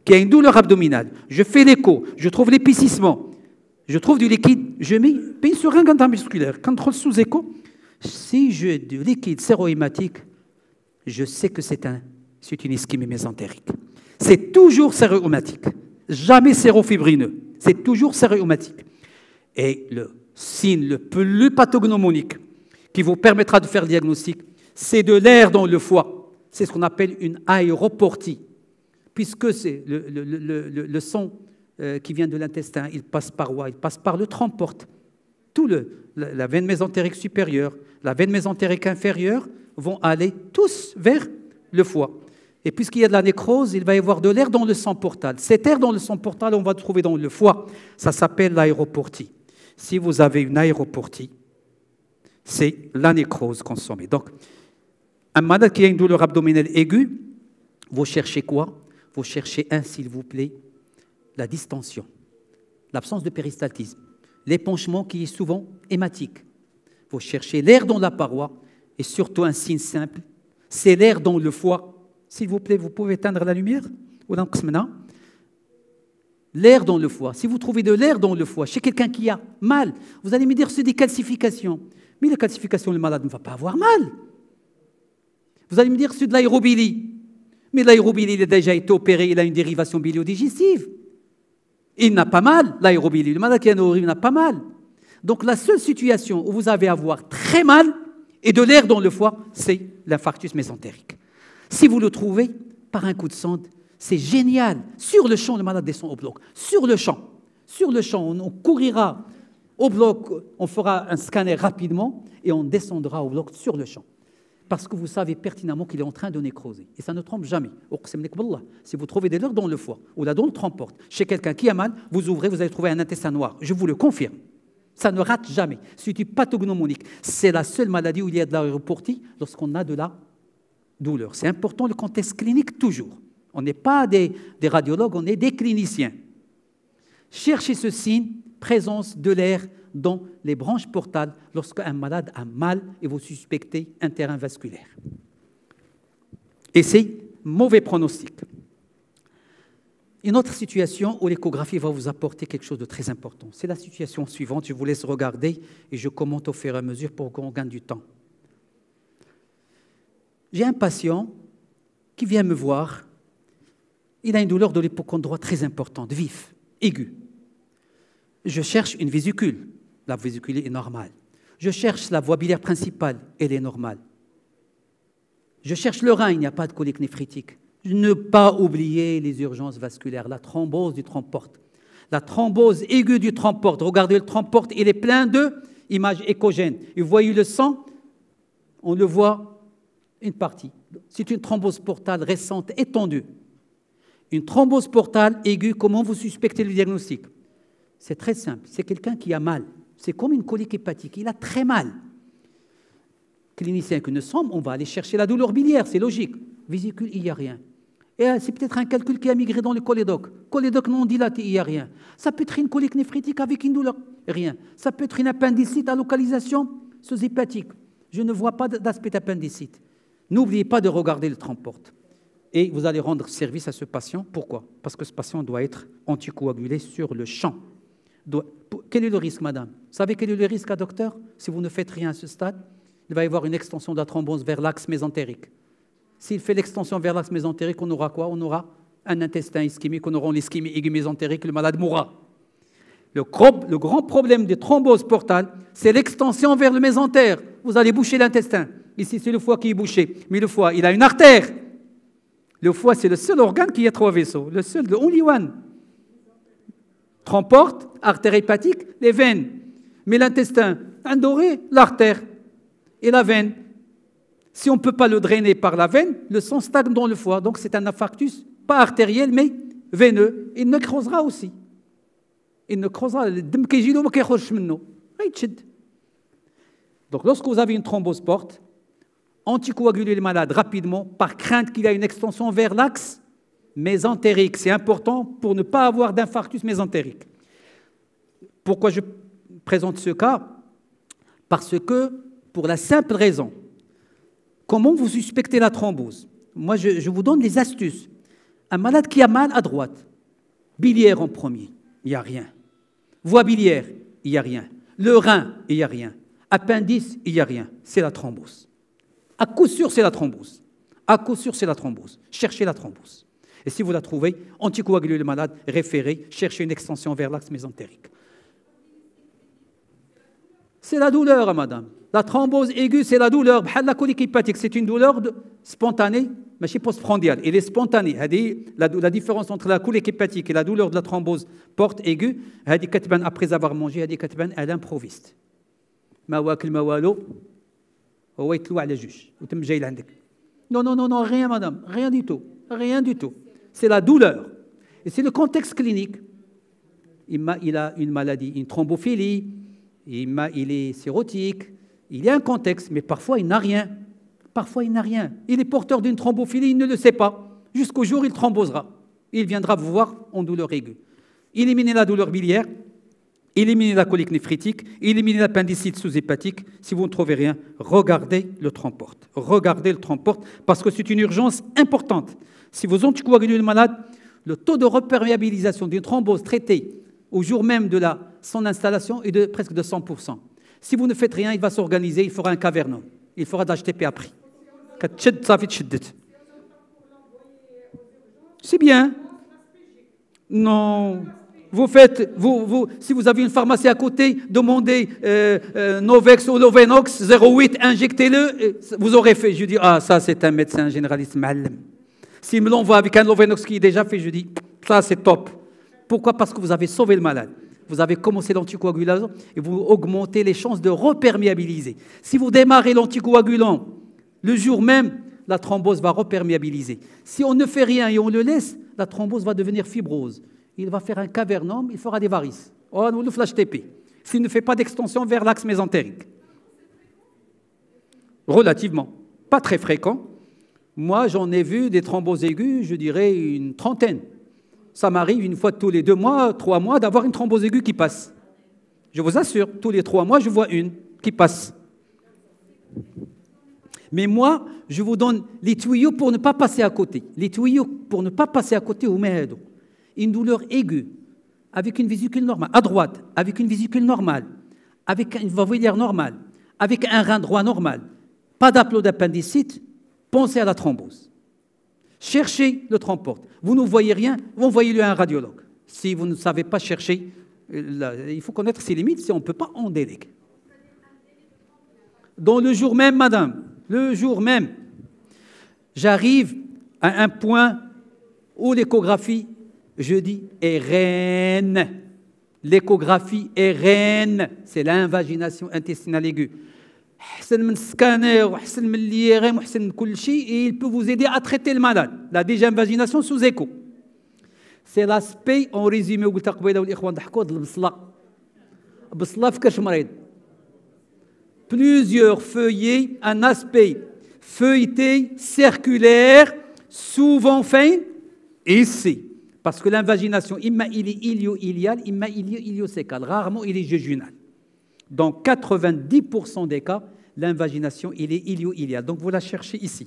S2: qui a une douleur abdominale, je fais l'écho, je trouve l'épaississement, je trouve du liquide, je mets une seringue intramusculaire, contrôle sous écho. Si j'ai du liquide sérohématique, je sais que c'est un, c'est une ischémie mésentérique. C'est toujours sérohématique, jamais sérofibrineux, c'est toujours sérohématique. Et le signe le plus pathognomonique qui vous permettra de faire le diagnostic, c'est de l'air dans le foie. C'est ce qu'on appelle une aéroportie, puisque c'est le, le, le, le, le sang euh, qui vient de l'intestin, il passe par où? Il passe par le trompe-porte. Tout le, la, la veine mésentérique supérieure, la veine mésentérique inférieure vont aller tous vers le foie. Et puisqu'il y a de la nécrose, il va y avoir de l'air dans le sang portal. Cet air dans le sang portal, on va le trouver dans le foie. Ça s'appelle l'aéroportie. Si vous avez une aéroportie, c'est la nécrose consommée. Donc, un malade qui a une douleur abdominale aiguë, vous cherchez quoi? Vous cherchez un, s'il vous plaît, la distension, l'absence de péristaltisme, l'épanchement qui est souvent hématique. Vous cherchez l'air dans la paroi et surtout un signe simple, c'est l'air dans le foie. S'il vous plaît, vous pouvez éteindre la lumière? L'air dans le foie. Si vous trouvez de l'air dans le foie chez quelqu'un qui a mal, vous allez me dire c'est des calcifications. Mais les calcifications, le malade ne va pas avoir mal. Vous allez me dire c'est de l'aérobilie. Mais l'aérobilie, il a déjà été opéré, il a une dérivation biliodigestive. Il n'a pas mal, l'aérobilie. Le malade qui a une aérobilie n'a pas mal. Donc la seule situation où vous avez à avoir très mal et de l'air dans le foie, c'est l'infarctus mésentérique. Si vous le trouvez par un coup de sonde, c'est génial. Sur le champ, le malade descend au bloc. Sur le champ. Sur le champ, on courira au bloc, on fera un scanner rapidement et on descendra au bloc sur le champ. Parce que vous savez pertinemment qu'il est en train de nécroser. Et ça ne trompe jamais. Si vous trouvez des douleurs dans le foie ou là dans le trompe-porte, chez quelqu'un qui a mal, vous ouvrez, vous allez trouver un intestin noir. Je vous le confirme. Ça ne rate jamais. C'est une pathognomonique. C'est la seule maladie où il y a de l'aéroportie lorsqu'on a de la douleur. C'est important le contexte clinique toujours. On n'est pas des, des radiologues, on est des cliniciens. Cherchez ce signe, présence de l'air dans les branches portales lorsqu'un malade a mal et vous suspectez un terrain vasculaire. Et c'est mauvais pronostic. Une autre situation où l'échographie va vous apporter quelque chose de très important, c'est la situation suivante. Je vous laisse regarder et je commente au fur et à mesure pour qu'on gagne du temps. J'ai un patient qui vient me voir. Il a une douleur de l'hypocondroïde très importante, vive, aiguë. Je cherche une vésicule. La vésicule est normale. Je cherche la voie biliaire principale. Elle est normale. Je cherche le rein. Il n'y a pas de colique néphritique. Ne pas oublier les urgences vasculaires, la thrombose du trompe-porte. La thrombose aiguë du trompe-porte. Regardez le trompe-porte, il est plein d'images échogènes. Et vous voyez le sang, on le voit une partie. C'est une thrombose portale récente, étendue. Une thrombose portale aiguë, comment vous suspectez le diagnostic? C'est très simple, c'est quelqu'un qui a mal. C'est comme une colique hépatique, il a très mal. Clinicien que nous sommes, on va aller chercher la douleur biliaire, c'est logique. Vésicule, il n'y a rien. Et c'est peut-être un calcul qui a migré dans le cholédoque. Cholédoque non dilaté, il n'y a rien. Ça peut être une colique néphritique avec une douleur, rien. Ça peut être une appendicite à localisation sous-hépatique. Je ne vois pas d'aspect d'appendicite. N'oubliez pas de regarder le trompe-porte. Et vous allez rendre service à ce patient. Pourquoi? Parce que ce patient doit être anticoagulé sur le champ. Doit... Quel est le risque, madame? Vous savez quel est le risque, à docteur? Si vous ne faites rien à ce stade, il va y avoir une extension de la thrombose vers l'axe mésentérique. S'il fait l'extension vers l'axe mésentérique, on aura quoi? On aura un intestin ischémique, on aura l'ischémie aiguë mésentérique, le malade mourra. Le, le grand problème des thromboses portales, c'est l'extension vers le mésentère. Vous allez boucher l'intestin. Ici, c'est le foie qui est bouché. Mais le foie, il a une artère. Le foie, c'est le seul organe qui a trois vaisseaux. Le seul, the only one. Trompe-porte, artère hépatique, les veines. Mais l'intestin, un doré, l'artère et la veine. Si on ne peut pas le drainer par la veine, le sang stagne dans le foie. Donc c'est un infarctus, pas artériel, mais veineux. Il nécrosera aussi. Il nécrosera. Donc lorsque vous avez une thrombose porte, anticoaguler le malade rapidement par crainte qu'il y ait une extension vers l'axe mésentérique. C'est important pour ne pas avoir d'infarctus mésentérique. Pourquoi je présente ce cas? Parce que, pour la simple raison, comment vous suspectez la thrombose? Moi, je, je vous donne des astuces. Un malade qui a mal à droite, biliaire en premier, il n'y a rien. Voie biliaire, il n'y a rien. Le rein, il n'y a rien. Appendice, il n'y a rien. C'est la thrombose. À coup sûr, c'est la thrombose. À coup sûr, c'est la thrombose. Cherchez la thrombose. Et si vous la trouvez, anticoagulez le malade, référez, cherchez une extension vers l'axe mésentérique. C'est la douleur, madame. La thrombose aiguë, c'est la douleur. La colique hépatique, c'est une douleur de... spontanée, mais c'est postprandiale. Elle est spontanée. La, la différence entre la colique hépatique et la douleur de la thrombose porte aiguë, après avoir mangé, à l'improviste. Non, non, non, non, rien, madame. Rien du tout. Rien du tout. C'est la douleur. Et c'est le contexte clinique. Il a, il a une maladie, une thrombophilie, il, a, il est cirrhotique, il y a un contexte, mais parfois il n'a rien. Parfois il n'a rien. Il est porteur d'une thrombophilie, il ne le sait pas. Jusqu'au jour où il thrombosera. Il viendra vous voir en douleur aiguë. Éliminez la douleur biliaire, éliminez la colique néphritique, éliminez l'appendicite sous-hépatique. Si vous ne trouvez rien, regardez le tromporte. Regardez le tromporte parce que c'est une urgence importante. Si vous anticoagulez le malade, le taux de reperméabilisation d'une thrombose traitée au jour même de la, son installation est de presque de cent pour cent. Si vous ne faites rien, il va s'organiser, il fera un cavernum. Il fera de l'H T P après. C'est bien. Non. Vous faites, vous, vous, si vous avez une pharmacie à côté, demandez euh, euh, Novex ou Lovenox zéro huit, injectez-le, vous aurez fait. Je dis, ah, ça c'est un médecin généraliste malem. S'il me l'envoie avec un Lovenox qui est déjà fait, je dis, ça c'est top. Pourquoi? Parce que vous avez sauvé le malade. Vous avez commencé l'anticoagulant et vous augmentez les chances de reperméabiliser. Si vous démarrez l'anticoagulant le jour même, la thrombose va reperméabiliser. Si on ne fait rien et on le laisse, la thrombose va devenir fibrose. Il va faire un cavernum, il fera des varices. Oh, nous le flash T P. S'il ne fait pas d'extension vers l'axe mésentérique. Relativement. Pas très fréquent. Moi, j'en ai vu des thromboses aiguës, je dirais une trentaine. Ça m'arrive une fois tous les deux mois, trois mois, d'avoir une thrombose aiguë qui passe. Je vous assure, tous les trois mois, je vois une qui passe. Mais moi, je vous donne les tuyaux pour ne pas passer à côté. Les tuyaux pour ne pas passer à côté au médo. Une douleur aiguë, avec une vésicule normale, à droite, avec une vésicule normale, avec une voie biliaire normale, avec un rein droit normal, pas d'aplodappendicite, pensez à la thrombose. Cherchez le tromporte. Vous ne voyez rien, envoyez-le à un radiologue. Si vous ne savez pas chercher, il faut connaître ses limites, si on ne peut pas en déléguer. Dans le jour même, madame, le jour même, j'arrive à un point où l'échographie, je dis, est reine. L'échographie est reine. C'est l'invagination intestinale aiguë. Il peut vous aider à traiter le malade. La désinvagination sous écho. C'est l'aspect, en résumé, plusieurs feuillets, un aspect feuilleté, circulaire, souvent fin, ici. Parce que l'invagination, imma il est ilio-ilial, imma il est ilio-sécal. Rarement, il est jejunal. Dans quatre-vingt-dix pour cent des cas, l'invagination, il est ilio-ilial. Donc, vous la cherchez ici.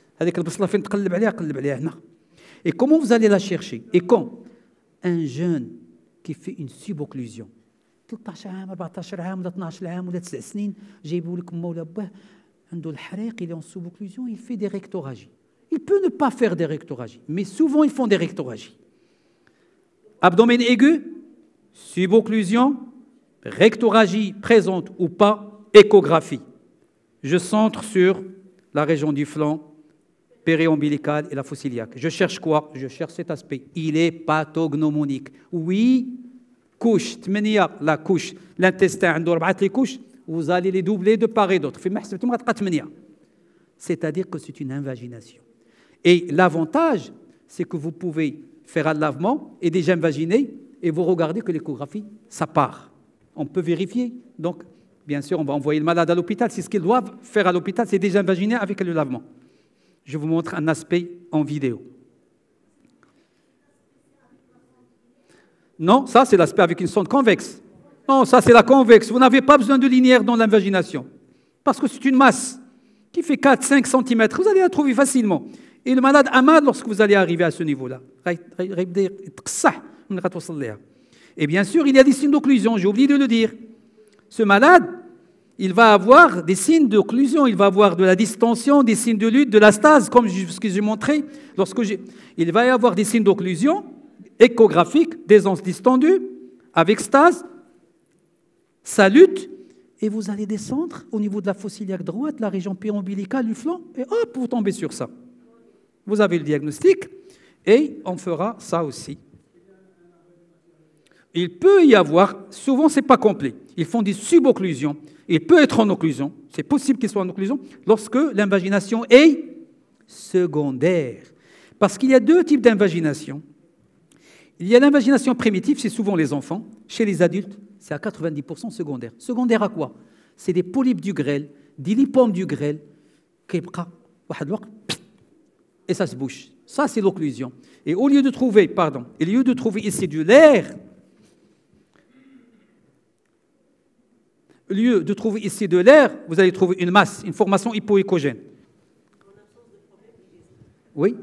S2: Et comment vous allez la chercher? Et quand un jeune qui fait une subocclusion, ثلاثة عشر عام أربعة عشر عام ولا اثنا عشر عام ولا تسع سنين جايبوا لك ما ولا باه عنده الحريق, il est en subocclusion, il fait des rectoragies. Il peut ne pas faire des rectoragies, mais souvent ils font des rectoragies. Abdomen aigu, subocclusion, rectoragie présente ou pas, échographie. Je centre sur la région du flanc, périombilical et la fosse iliaque. Je cherche quoi? Je cherche cet aspect. Il est pathognomonique. Oui, couche, la couche, l'intestin, les couches, vous allez les doubler de part et d'autre. C'est-à-dire que c'est une invagination. Et l'avantage, c'est que vous pouvez faire un lavement et déjà invaginer et vous regardez que l'échographie, ça part. On peut vérifier. Donc, bien sûr, on va envoyer le malade à l'hôpital. C'est ce qu'ils doivent faire à l'hôpital, c'est déjà invaginer avec le lavement. Je vous montre un aspect en vidéo. Non, ça c'est l'aspect avec une sonde convexe. Non, ça c'est la convexe. Vous n'avez pas besoin de linéaire dans l'invagination. Parce que c'est une masse qui fait quatre à cinq centimètres. Vous allez la trouver facilement. Et le malade a mal lorsque vous allez arriver à ce niveau-là. Et bien sûr, il y a des signes d'occlusion, j'ai oublié de le dire. Ce malade, il va avoir des signes d'occlusion, il va avoir de la distension, des signes de lutte, de la stase, comme ce que j'ai montré. Lorsque j'ai... Il va y avoir des signes d'occlusion échographiques, des anses distendues, avec stase, ça lutte, et vous allez descendre au niveau de la fosse iliaque droite, la région péombilicale du flanc, et hop, vous tombez sur ça. Vous avez le diagnostic, et on fera ça aussi. Il peut y avoir, souvent ce n'est pas complet, ils font des subocclusions, il peut être en occlusion, c'est possible qu'il soit en occlusion, lorsque l'invagination est secondaire. Parce qu'il y a deux types d'invagination. Il y a l'invagination primitive, c'est souvent les enfants. Chez les adultes, c'est à quatre-vingt-dix pour cent secondaire. Secondaire à quoi? C'est des polypes du grêle, des lipomes du grêle, et ça se bouche. Ça, c'est l'occlusion. Et au lieu de trouver, pardon, au lieu de trouver ici du l'air, au lieu de trouver ici de l'air, vous allez trouver une masse, une formation hypoécogène. Oui?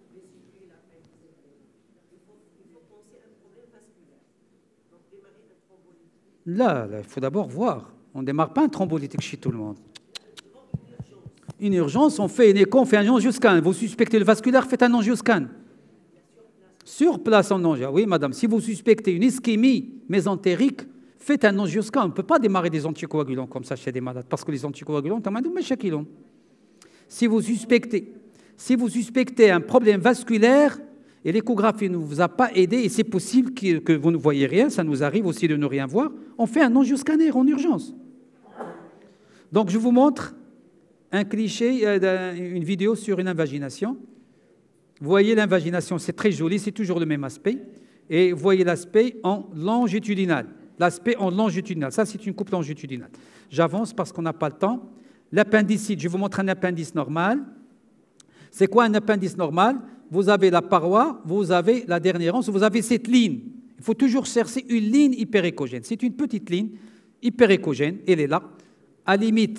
S2: Là, il faut d'abord voir. On ne démarre pas un thrombolytique chez tout le monde. Une urgence, on fait une écho, on fait un angioscan. Vous suspectez le vasculaire, faites un angioscan. Sur place en angio. Oui, madame, si vous suspectez une ischémie mésentérique, faites un angioscan. On ne peut pas démarrer des anticoagulants comme ça chez des malades, parce que les anticoagulants, si vous suspectez, si vous suspectez un problème vasculaire, et l'échographie ne vous a pas aidé, et c'est possible que vous ne voyez rien, ça nous arrive aussi de ne rien voir, on fait un angioscanner en urgence. Donc je vous montre un cliché, une vidéo sur une invagination. Vous voyez l'invagination, c'est très joli, c'est toujours le même aspect. Et vous voyez l'aspect en longitudinal. L'aspect en longitudinal, ça c'est une coupe longitudinale. J'avance parce qu'on n'a pas le temps. L'appendicite, je vous montre un appendice normal. C'est quoi un appendice normal? Vous avez la paroi, vous avez la dernière anse, vous avez cette ligne. Il faut toujours chercher une ligne hyperéchogène. C'est une petite ligne hyperéchogène, elle est là, à limite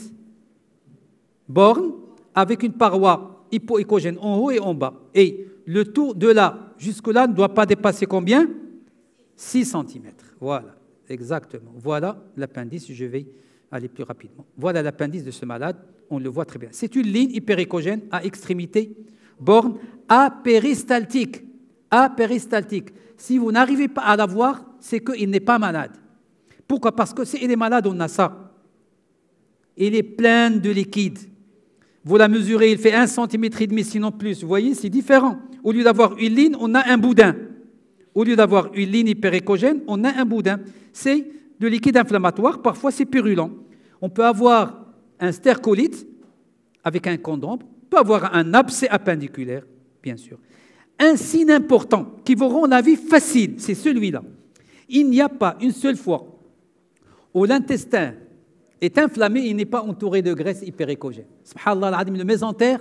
S2: borne, avec une paroi hypoéchogène en haut et en bas. Et le tour de là jusque-là ne doit pas dépasser combien? six centimètres. Voilà, exactement. Voilà l'appendice, je vais aller plus rapidement. Voilà l'appendice de ce malade, on le voit très bien. C'est une ligne hyperéchogène à extrémité borne apéristaltique. Apéristaltique. Si vous n'arrivez pas à la voir, c'est qu'il n'est pas malade. Pourquoi? Parce que s'il est malade, on a ça. Il est plein de liquide. Vous la mesurez, il fait un centimètre et demi, sinon plus. Vous voyez, c'est différent. Au lieu d'avoir une ligne, on a un boudin. Au lieu d'avoir une ligne hyperéchogène, on a un boudin. C'est de liquide inflammatoire, parfois c'est purulent. On peut avoir un stercolite avec un condom, on peut avoir un abcès appendiculaire, bien sûr. Un signe important qui vous rend la vie facile, c'est celui-là. Il n'y a pas une seule fois où l'intestin est inflammé, il n'est pas entouré de graisse hyperéchogène. Subhanallah, le mésentère,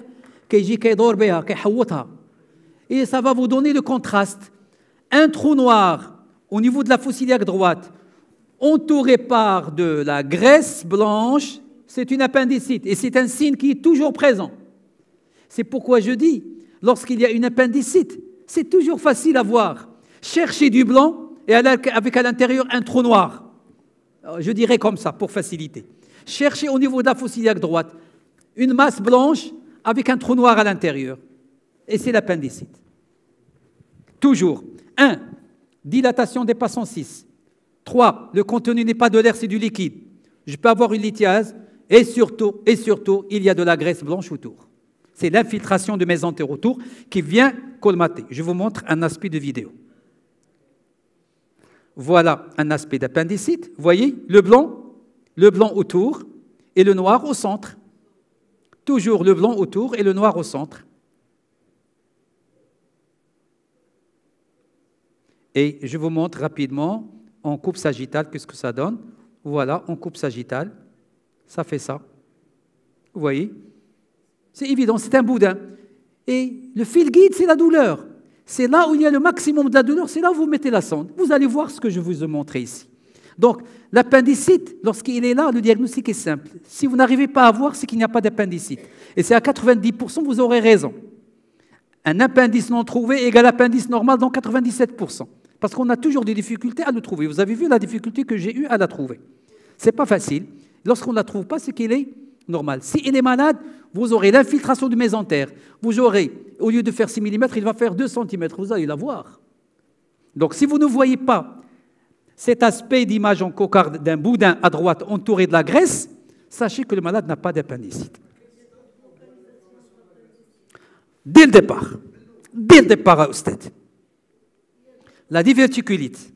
S2: et ça va vous donner le contraste. Un trou noir au niveau de la fosse iliaque droite, entouré par de la graisse blanche, c'est une appendicite. Et c'est un signe qui est toujours présent. C'est pourquoi je dis, lorsqu'il y a une appendicite, c'est toujours facile à voir. Cherchez du blanc et avec à l'intérieur un trou noir. Je dirais comme ça, pour faciliter. Cherchez au niveau de la fosse iliaque droite une masse blanche avec un trou noir à l'intérieur. Et c'est l'appendicite. Toujours. un. Dilatation dépassant six. trois. Le contenu n'est pas de l'air, c'est du liquide. Je peux avoir une lithiase et surtout, et surtout, il y a de la graisse blanche autour. C'est l'infiltration de mésentère autour qui vient colmater. Je vous montre un aspect de vidéo. Voilà un aspect d'appendicite. Vous voyez, le blanc, le blanc autour et le noir au centre. Toujours le blanc autour et le noir au centre. Et je vous montre rapidement en coupe sagittale qu'est-ce que ça donne. Voilà, en coupe sagittale, ça fait ça. Vous voyez? C'est évident, c'est un boudin. Et le fil guide, c'est la douleur. C'est là où il y a le maximum de la douleur, c'est là où vous mettez la sonde. Vous allez voir ce que je vous ai montré ici. Donc, l'appendicite, lorsqu'il est là, le diagnostic est simple. Si vous n'arrivez pas à voir, c'est qu'il n'y a pas d'appendicite. Et c'est à quatre-vingt-dix pour cent, vous aurez raison. Un appendice non trouvé égale appendice normal dans quatre-vingt-dix-sept pour cent. Parce qu'on a toujours des difficultés à le trouver. Vous avez vu la difficulté que j'ai eue à la trouver. Ce n'est pas facile. Lorsqu'on ne la trouve pas, c'est qu'il est normal. S'il est malade, vous aurez l'infiltration du mésentère. Vous aurez, au lieu de faire six millimètres, il va faire deux centimètres. Vous allez la voir. Donc si vous ne voyez pas cet aspect d'image en cocarde d'un boudin à droite entouré de la graisse, sachez que le malade n'a pas d'appendicite. Dès le départ. Dès le départ, Oustad. La diverticulite.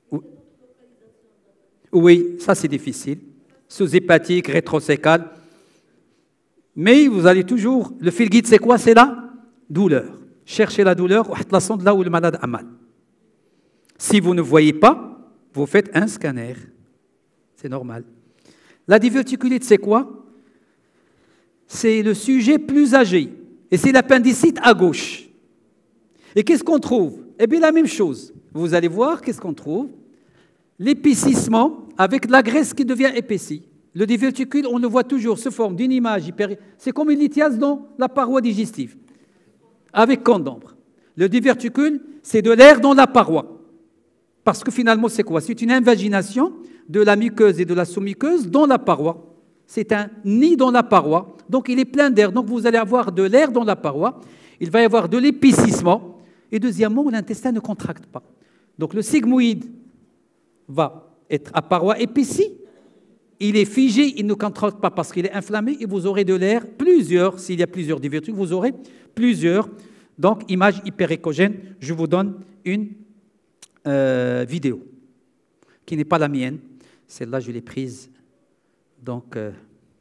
S2: Oui, ça c'est difficile. Sous-hépatique, rétrocécale. Mais vous allez toujours... Le fil guide, c'est quoi? C'est la douleur. Cherchez la douleur, la sonde là où le malade a mal. Si vous ne voyez pas, vous faites un scanner. C'est normal. La diverticulite, c'est quoi? C'est le sujet plus âgé. Et c'est l'appendicite à gauche. Et qu'est-ce qu'on trouve? Eh bien, la même chose. Vous allez voir, qu'est-ce qu'on trouve? L'épaississement avec de la graisse qui devient épaissie. Le diverticule, on le voit toujours, se forme d'une image hyper... C'est comme une lithiase dans la paroi digestive, avec condambre. Le diverticule, c'est de l'air dans la paroi. Parce que finalement, c'est quoi? C'est une invagination de la muqueuse et de la sous-muqueuse dans la paroi. C'est un nid dans la paroi, donc il est plein d'air. Donc vous allez avoir de l'air dans la paroi, il va y avoir de l'épaississement, et deuxièmement, l'intestin ne contracte pas. Donc le sigmoïde va être à paroi épaissie, il est figé, il ne contracte pas parce qu'il est inflammé, et vous aurez de l'air, plusieurs, s'il y a plusieurs diverticules, vous aurez plusieurs. Donc, image hyperéchogène, je vous donne une euh, vidéo, qui n'est pas la mienne. Celle-là, je l'ai prise, donc, euh,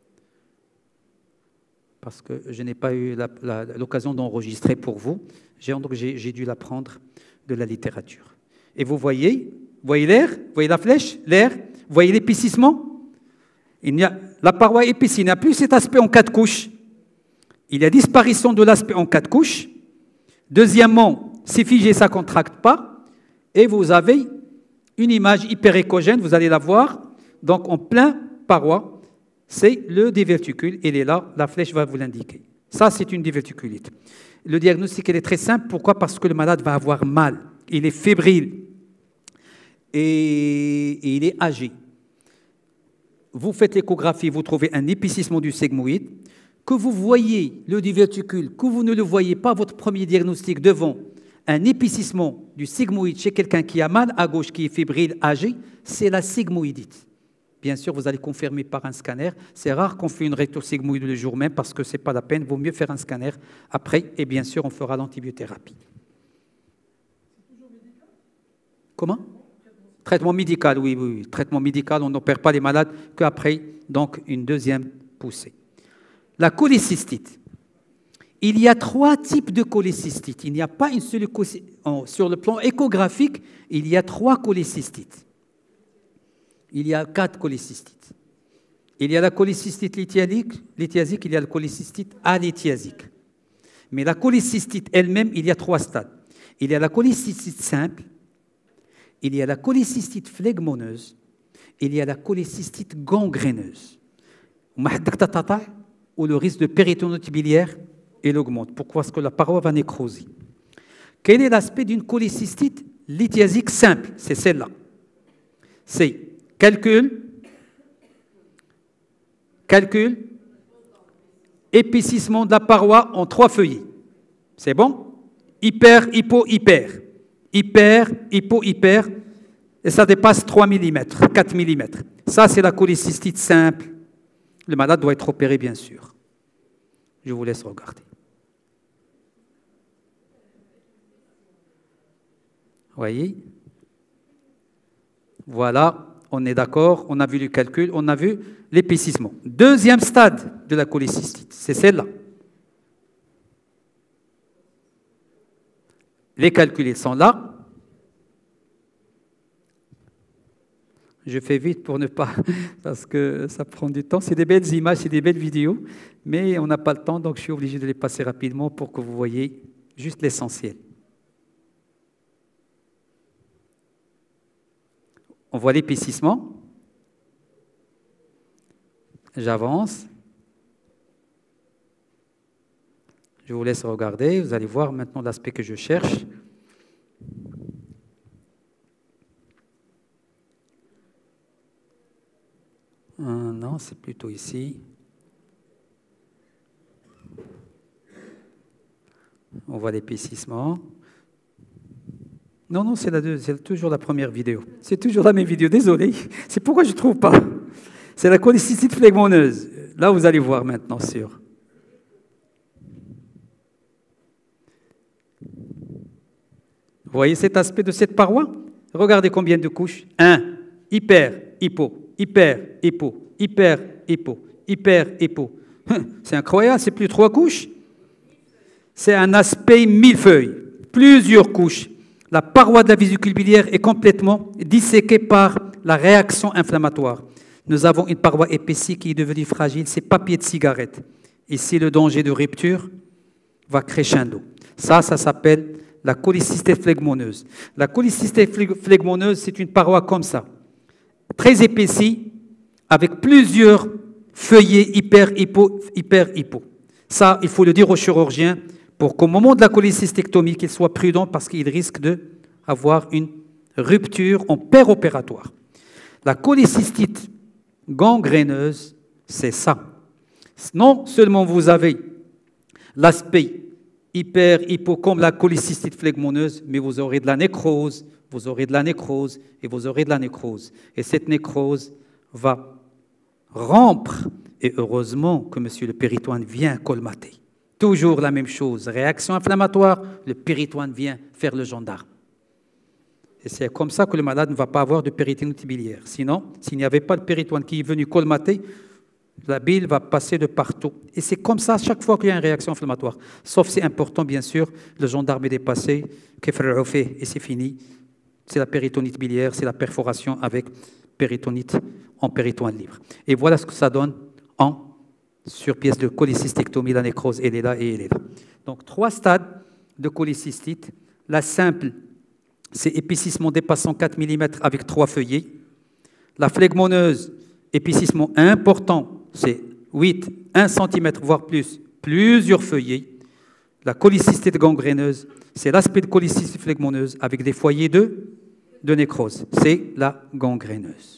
S2: parce que je n'ai pas eu l'occasion d'enregistrer pour vous. Donc, j'ai dû la prendre de la littérature. Et vous voyez, voyez l'air, vous voyez la flèche, l'air, vous voyez l'épaississement. Il y a, la paroi épaissie, il n'y a plus cet aspect en quatre couches. Il y a disparition de l'aspect en quatre couches. Deuxièmement, c'est figé, ça ne contracte pas. Et vous avez une image hyperéchogène, vous allez la voir. Donc, en plein paroi, c'est le diverticule. Il est là, la flèche va vous l'indiquer. Ça, c'est une diverticulite. Le diagnostic, il est très simple. Pourquoi? Parce que le malade va avoir mal. Il est fébrile. Et, et il est âgé. Vous faites l'échographie, vous trouvez un épaississement du sigmoïde, que vous voyez le diverticule, que vous ne le voyez pas, votre premier diagnostic devant un épaississement du sigmoïde chez quelqu'un qui a mal à gauche, qui est fébrile, âgé, c'est la sigmoïdite. Bien sûr, vous allez confirmer par un scanner. C'est rare qu'on fait une rectosigmoïde le jour même parce que ce n'est pas la peine, il vaut mieux faire un scanner après, et bien sûr, on fera l'antibiothérapie. C'est toujours médical? Comment? Traitement médical, oui, oui, oui. Traitement médical, on n'opère pas les malades qu'après, donc, une deuxième poussée. La cholécystite. Il y a trois types de cholécystite. Il n'y a pas une seule cholécystite. Sur le plan échographique, il y a trois cholécystites. Il y a quatre cholécystites. Il y a la cholécystite lithiasique, lithiasique, il y a la cholécystite alithiasique. Mais la cholécystite elle-même, il y a trois stades. Il y a la cholécystite simple, il y a la cholécystite phlegmoneuse, il y a la cholécystite gangréneuse. Où le risque de péritonite biliaire il augmente. Pourquoi? Parce que la paroi va nécroser. Quel est l'aspect d'une cholécystite lithiasique simple? C'est celle-là. C'est calcul, calcul, épaississement de la paroi en trois feuillets. C'est bon? Hyper, hypo, hyper. Hyper, hypo, hyper. Et ça dépasse trois millimètres, quatre millimètres. Ça, c'est la cholécystite simple. Le malade doit être opéré, bien sûr. Je vous laisse regarder. Voyez? Voilà. On est d'accord, on a vu le calcul, on a vu l'épaississement. Deuxième stade de la cholécystite, c'est celle-là. Les calculs, ils sont là. Je fais vite pour ne pas, parce que ça prend du temps. C'est des belles images, c'est des belles vidéos, mais on n'a pas le temps, donc je suis obligé de les passer rapidement pour que vous voyez juste l'essentiel. On voit l'épaississement. J'avance. Je vous laisse regarder. Vous allez voir maintenant l'aspect que je cherche. Euh, non, c'est plutôt ici. On voit l'épaississement. Non, non, c'est, la deux, c'est toujours la première vidéo. C'est toujours la même vidéo, désolé. C'est pourquoi je ne trouve pas. C'est la cholécystite phlegmoneuse. Là, vous allez voir maintenant, sûr. Vous voyez cet aspect de cette paroi? Regardez combien de couches. Un, hyper, hypo, hyper, hypo, hyper, hypo, hyper, hypo. C'est incroyable, c'est plus trois couches. C'est un aspect millefeuille, plusieurs couches. La paroi de la vésicule biliaire est complètement disséquée par la réaction inflammatoire. Nous avons une paroi épaissie qui est devenue fragile, c'est papier de cigarette. Ici, le danger de rupture va crescendo. Ça, ça s'appelle la cholécystite phlegmoneuse. La cholécystite phlegmoneuse, c'est une paroi comme ça, très épaissie, avec plusieurs feuillets hyper-hypo, hyper-hypo. Ça, il faut le dire au chirurgien, pour qu'au moment de la cholécystectomie, qu'il soit prudent parce qu'il risque d'avoir une rupture en péropératoire. La cholécystite gangréneuse, c'est ça. Non seulement vous avez l'aspect hyper-hypo comme la cholécystite phlegmoneuse, mais vous aurez de la nécrose, vous aurez de la nécrose et vous aurez de la nécrose. Et cette nécrose va rompre, et heureusement que monsieur le péritoine vient colmater. Toujours la même chose, réaction inflammatoire, le péritoine vient faire le gendarme. Et c'est comme ça que le malade ne va pas avoir de péritonite biliaire. Sinon, s'il n'y avait pas le péritoine qui est venu colmater, la bile va passer de partout. Et c'est comme ça chaque fois qu'il y a une réaction inflammatoire. Sauf c'est important, bien sûr, le gendarme est dépassé, et c'est fini. C'est la péritonite biliaire, c'est la perforation avec péritonite en péritoine libre. Et voilà ce que ça donne en sur pièce de cholécystectomie, la nécrose, elle est là et elle est là. Donc, trois stades de cholécystite. La simple, c'est épaississement dépassant quatre millimètres avec trois feuillets. La phlegmoneuse, épaississement important, c'est huit, un centimètre, voire plus, plusieurs feuillets. La cholécystite gangréneuse, c'est l'aspect de cholécystite phlegmoneuse avec des foyers de, de nécrose. C'est la gangréneuse.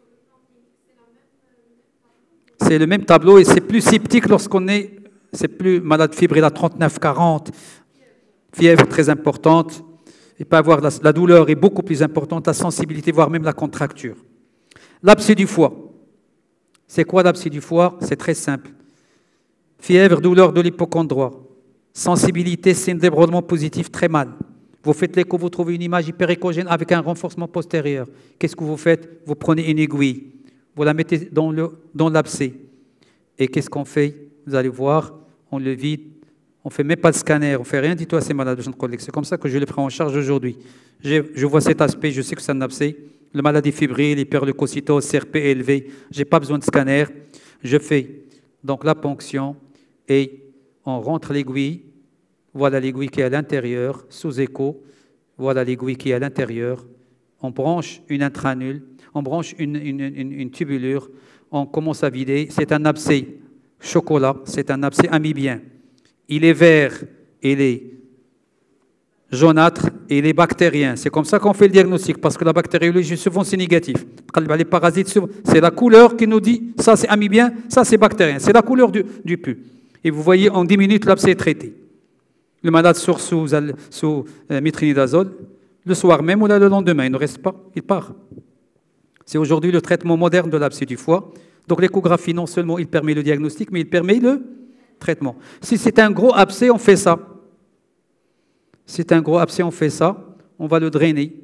S2: C'est le même tableau et c'est plus sceptique lorsqu'on est, c'est plus malade fibrille à trente-neuf quarante, fièvre très importante, il peut avoir la, la douleur est beaucoup plus importante, la sensibilité, voire même la contracture. L'abcès du foie. C'est quoi l'abcès du foie? C'est très simple. Fièvre, douleur de l'hypocondroie, sensibilité, signe d'ébranlement positif, très mal. Vous faites l'écho, vous trouvez une image hyperéchogène avec un renforcement postérieur. Qu'est-ce que vous faites? Vous prenez une aiguille. Vous la mettez dans, le, dans l'abcès. Et qu'est-ce qu'on fait? Vous allez voir, on le vide. On ne fait même pas de scanner, on ne fait rien du tout à ces malades. C'est comme ça que je les prends en charge aujourd'hui. Je, je vois cet aspect, je sais que c'est un abcès. Le maladie fébrile, hyperleucocytose, C R P élevé. Je n'ai pas besoin de scanner. Je fais donc la ponction et on rentre l'aiguille. Voilà l'aiguille qui est à l'intérieur, sous écho. Voilà l'aiguille qui est à l'intérieur. On branche une intranule. On branche une, une, une, une tubulure, on commence à vider. C'est un abcès chocolat, c'est un abcès amibien. Il est vert, il est jaunâtre et il est bactérien. C'est comme ça qu'on fait le diagnostic, parce que la bactériologie, souvent, c'est négatif. Les parasites, c'est la couleur qui nous dit, ça c'est amibien, ça c'est bactérien. C'est la couleur du, du pus. Et vous voyez, en dix minutes, l'abcès est traité. Le malade sort sous, sous euh, métronidazole, le soir même ou là, le lendemain, il ne reste pas, il part. C'est aujourd'hui le traitement moderne de l'abcès du foie. Donc l'échographie, non seulement il permet le diagnostic, mais il permet le traitement. Si c'est un gros abcès, on fait ça. Si c'est un gros abcès, on fait ça. On va le drainer.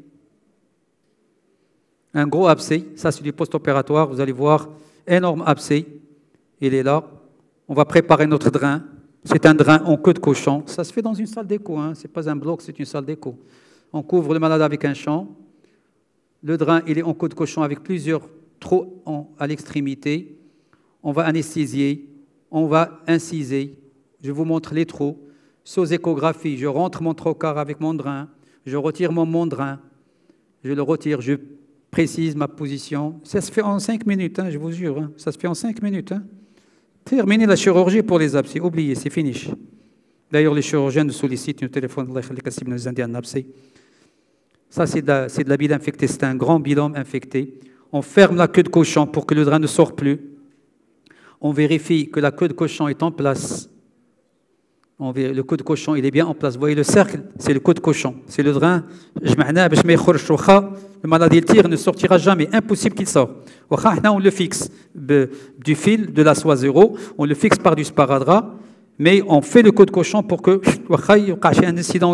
S2: Un gros abcès, ça c'est du post-opératoire. Vous allez voir, énorme abcès. Il est là. On va préparer notre drain. C'est un drain en queue de cochon. Ça se fait dans une salle d'écho. Hein. Ce n'est pas un bloc, c'est une salle d'écho. On couvre le malade avec un champ. Le drain, il est en queue de cochon avec plusieurs trous en, à l'extrémité. On va anesthésier, on va inciser. Je vous montre les trous. Sous échographie, je rentre mon trocar avec mon drain, je retire mon, mon drain, je le retire, je précise ma position. Ça se fait en cinq minutes, hein, je vous jure. Hein. Ça se fait en cinq minutes. Hein. Terminez la chirurgie pour les abcès. Oubliez, c'est fini. D'ailleurs, les chirurgiens nous sollicitent un téléphone. Ça, c'est de, la, c'est de la bile infectée. C'est un grand bilan infecté. On ferme la queue de cochon pour que le drain ne sorte plus. On vérifie que la queue de cochon est en place. On vérifie, le queue de cochon, il est bien en place. Vous voyez, le cercle, c'est le queue de cochon. C'est le drain. Le malade, il tire, ne sortira jamais. Impossible qu'il sorte. On le fixe du fil, de la soie zéro. On le fixe par du sparadrap. Mais on fait le queue de cochon pour que un incident.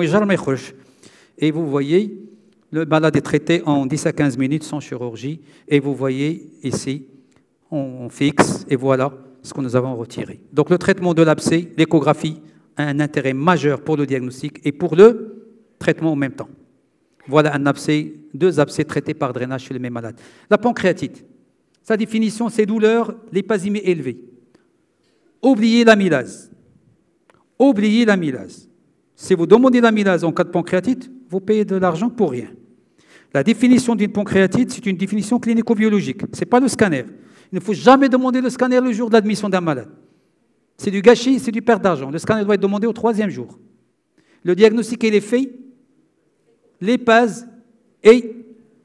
S2: Et vous voyez, le malade est traité en dix à quinze minutes sans chirurgie. Et vous voyez ici, on fixe et voilà ce que nous avons retiré. Donc le traitement de l'abcès, l'échographie, a un intérêt majeur pour le diagnostic et pour le traitement en même temps. Voilà un abcès, deux abcès traités par drainage chez les mêmes malades. La pancréatite, sa définition, c'est douleur, l'épasémie élevée. Oubliez l'amylase. Oubliez l'amylase. Si vous demandez l'amylase en cas de pancréatite, vous payez de l'argent pour rien. La définition d'une pancréatite, c'est une définition clinico-biologique. Ce n'est pas le scanner. Il ne faut jamais demander le scanner le jour de l'admission d'un malade. C'est du gâchis, c'est du perte d'argent. Le scanner doit être demandé au troisième jour. Le diagnostic, il est fait, l'épase et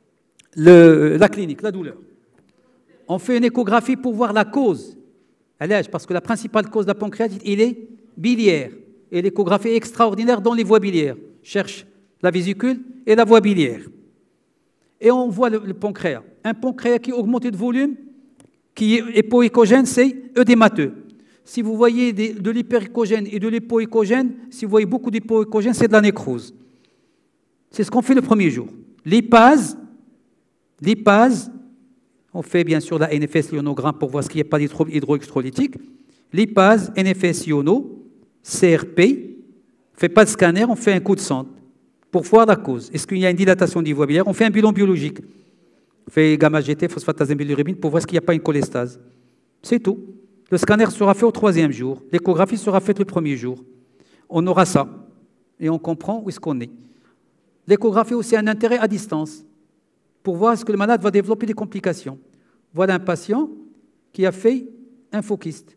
S2: le, la clinique, la douleur. On fait une échographie pour voir la cause. Parce que la principale cause de la pancréatite, il est biliaire. Et l'échographie est extraordinaire dans les voies biliaires. Cherche la vésicule et la voie biliaire. Et on voit le, le pancréas. Un pancréas qui augmente de volume, qui est hypoéchogène, c'est œdémateux. Si vous voyez des, de l'hyperéchogène et de l'hypoéchogène, si vous voyez beaucoup d'hypoéchogène, c'est de la nécrose. C'est ce qu'on fait le premier jour. L'épase, l'épase, on fait bien sûr la N F S ionogramme pour voir ce qu'il n'y a pas d'hydroélectrolytique. L'épase, N F S iono, C R P, on ne fait pas de scanner, on fait un coup de sonde pour voir la cause. Est-ce qu'il y a une dilatation des voies biliaires? On fait un bilan biologique. On fait gamma-G T, phosphatase bilirubine, pour voir ce qu'il n'y a pas une cholestase. C'est tout. Le scanner sera fait au troisième jour. L'échographie sera faite le premier jour. On aura ça. Et on comprend où est-ce qu'on est. L'échographie aussi a un intérêt à distance pour voir est-ce que le malade va développer des complications. Voilà un patient qui a fait un faux kyste.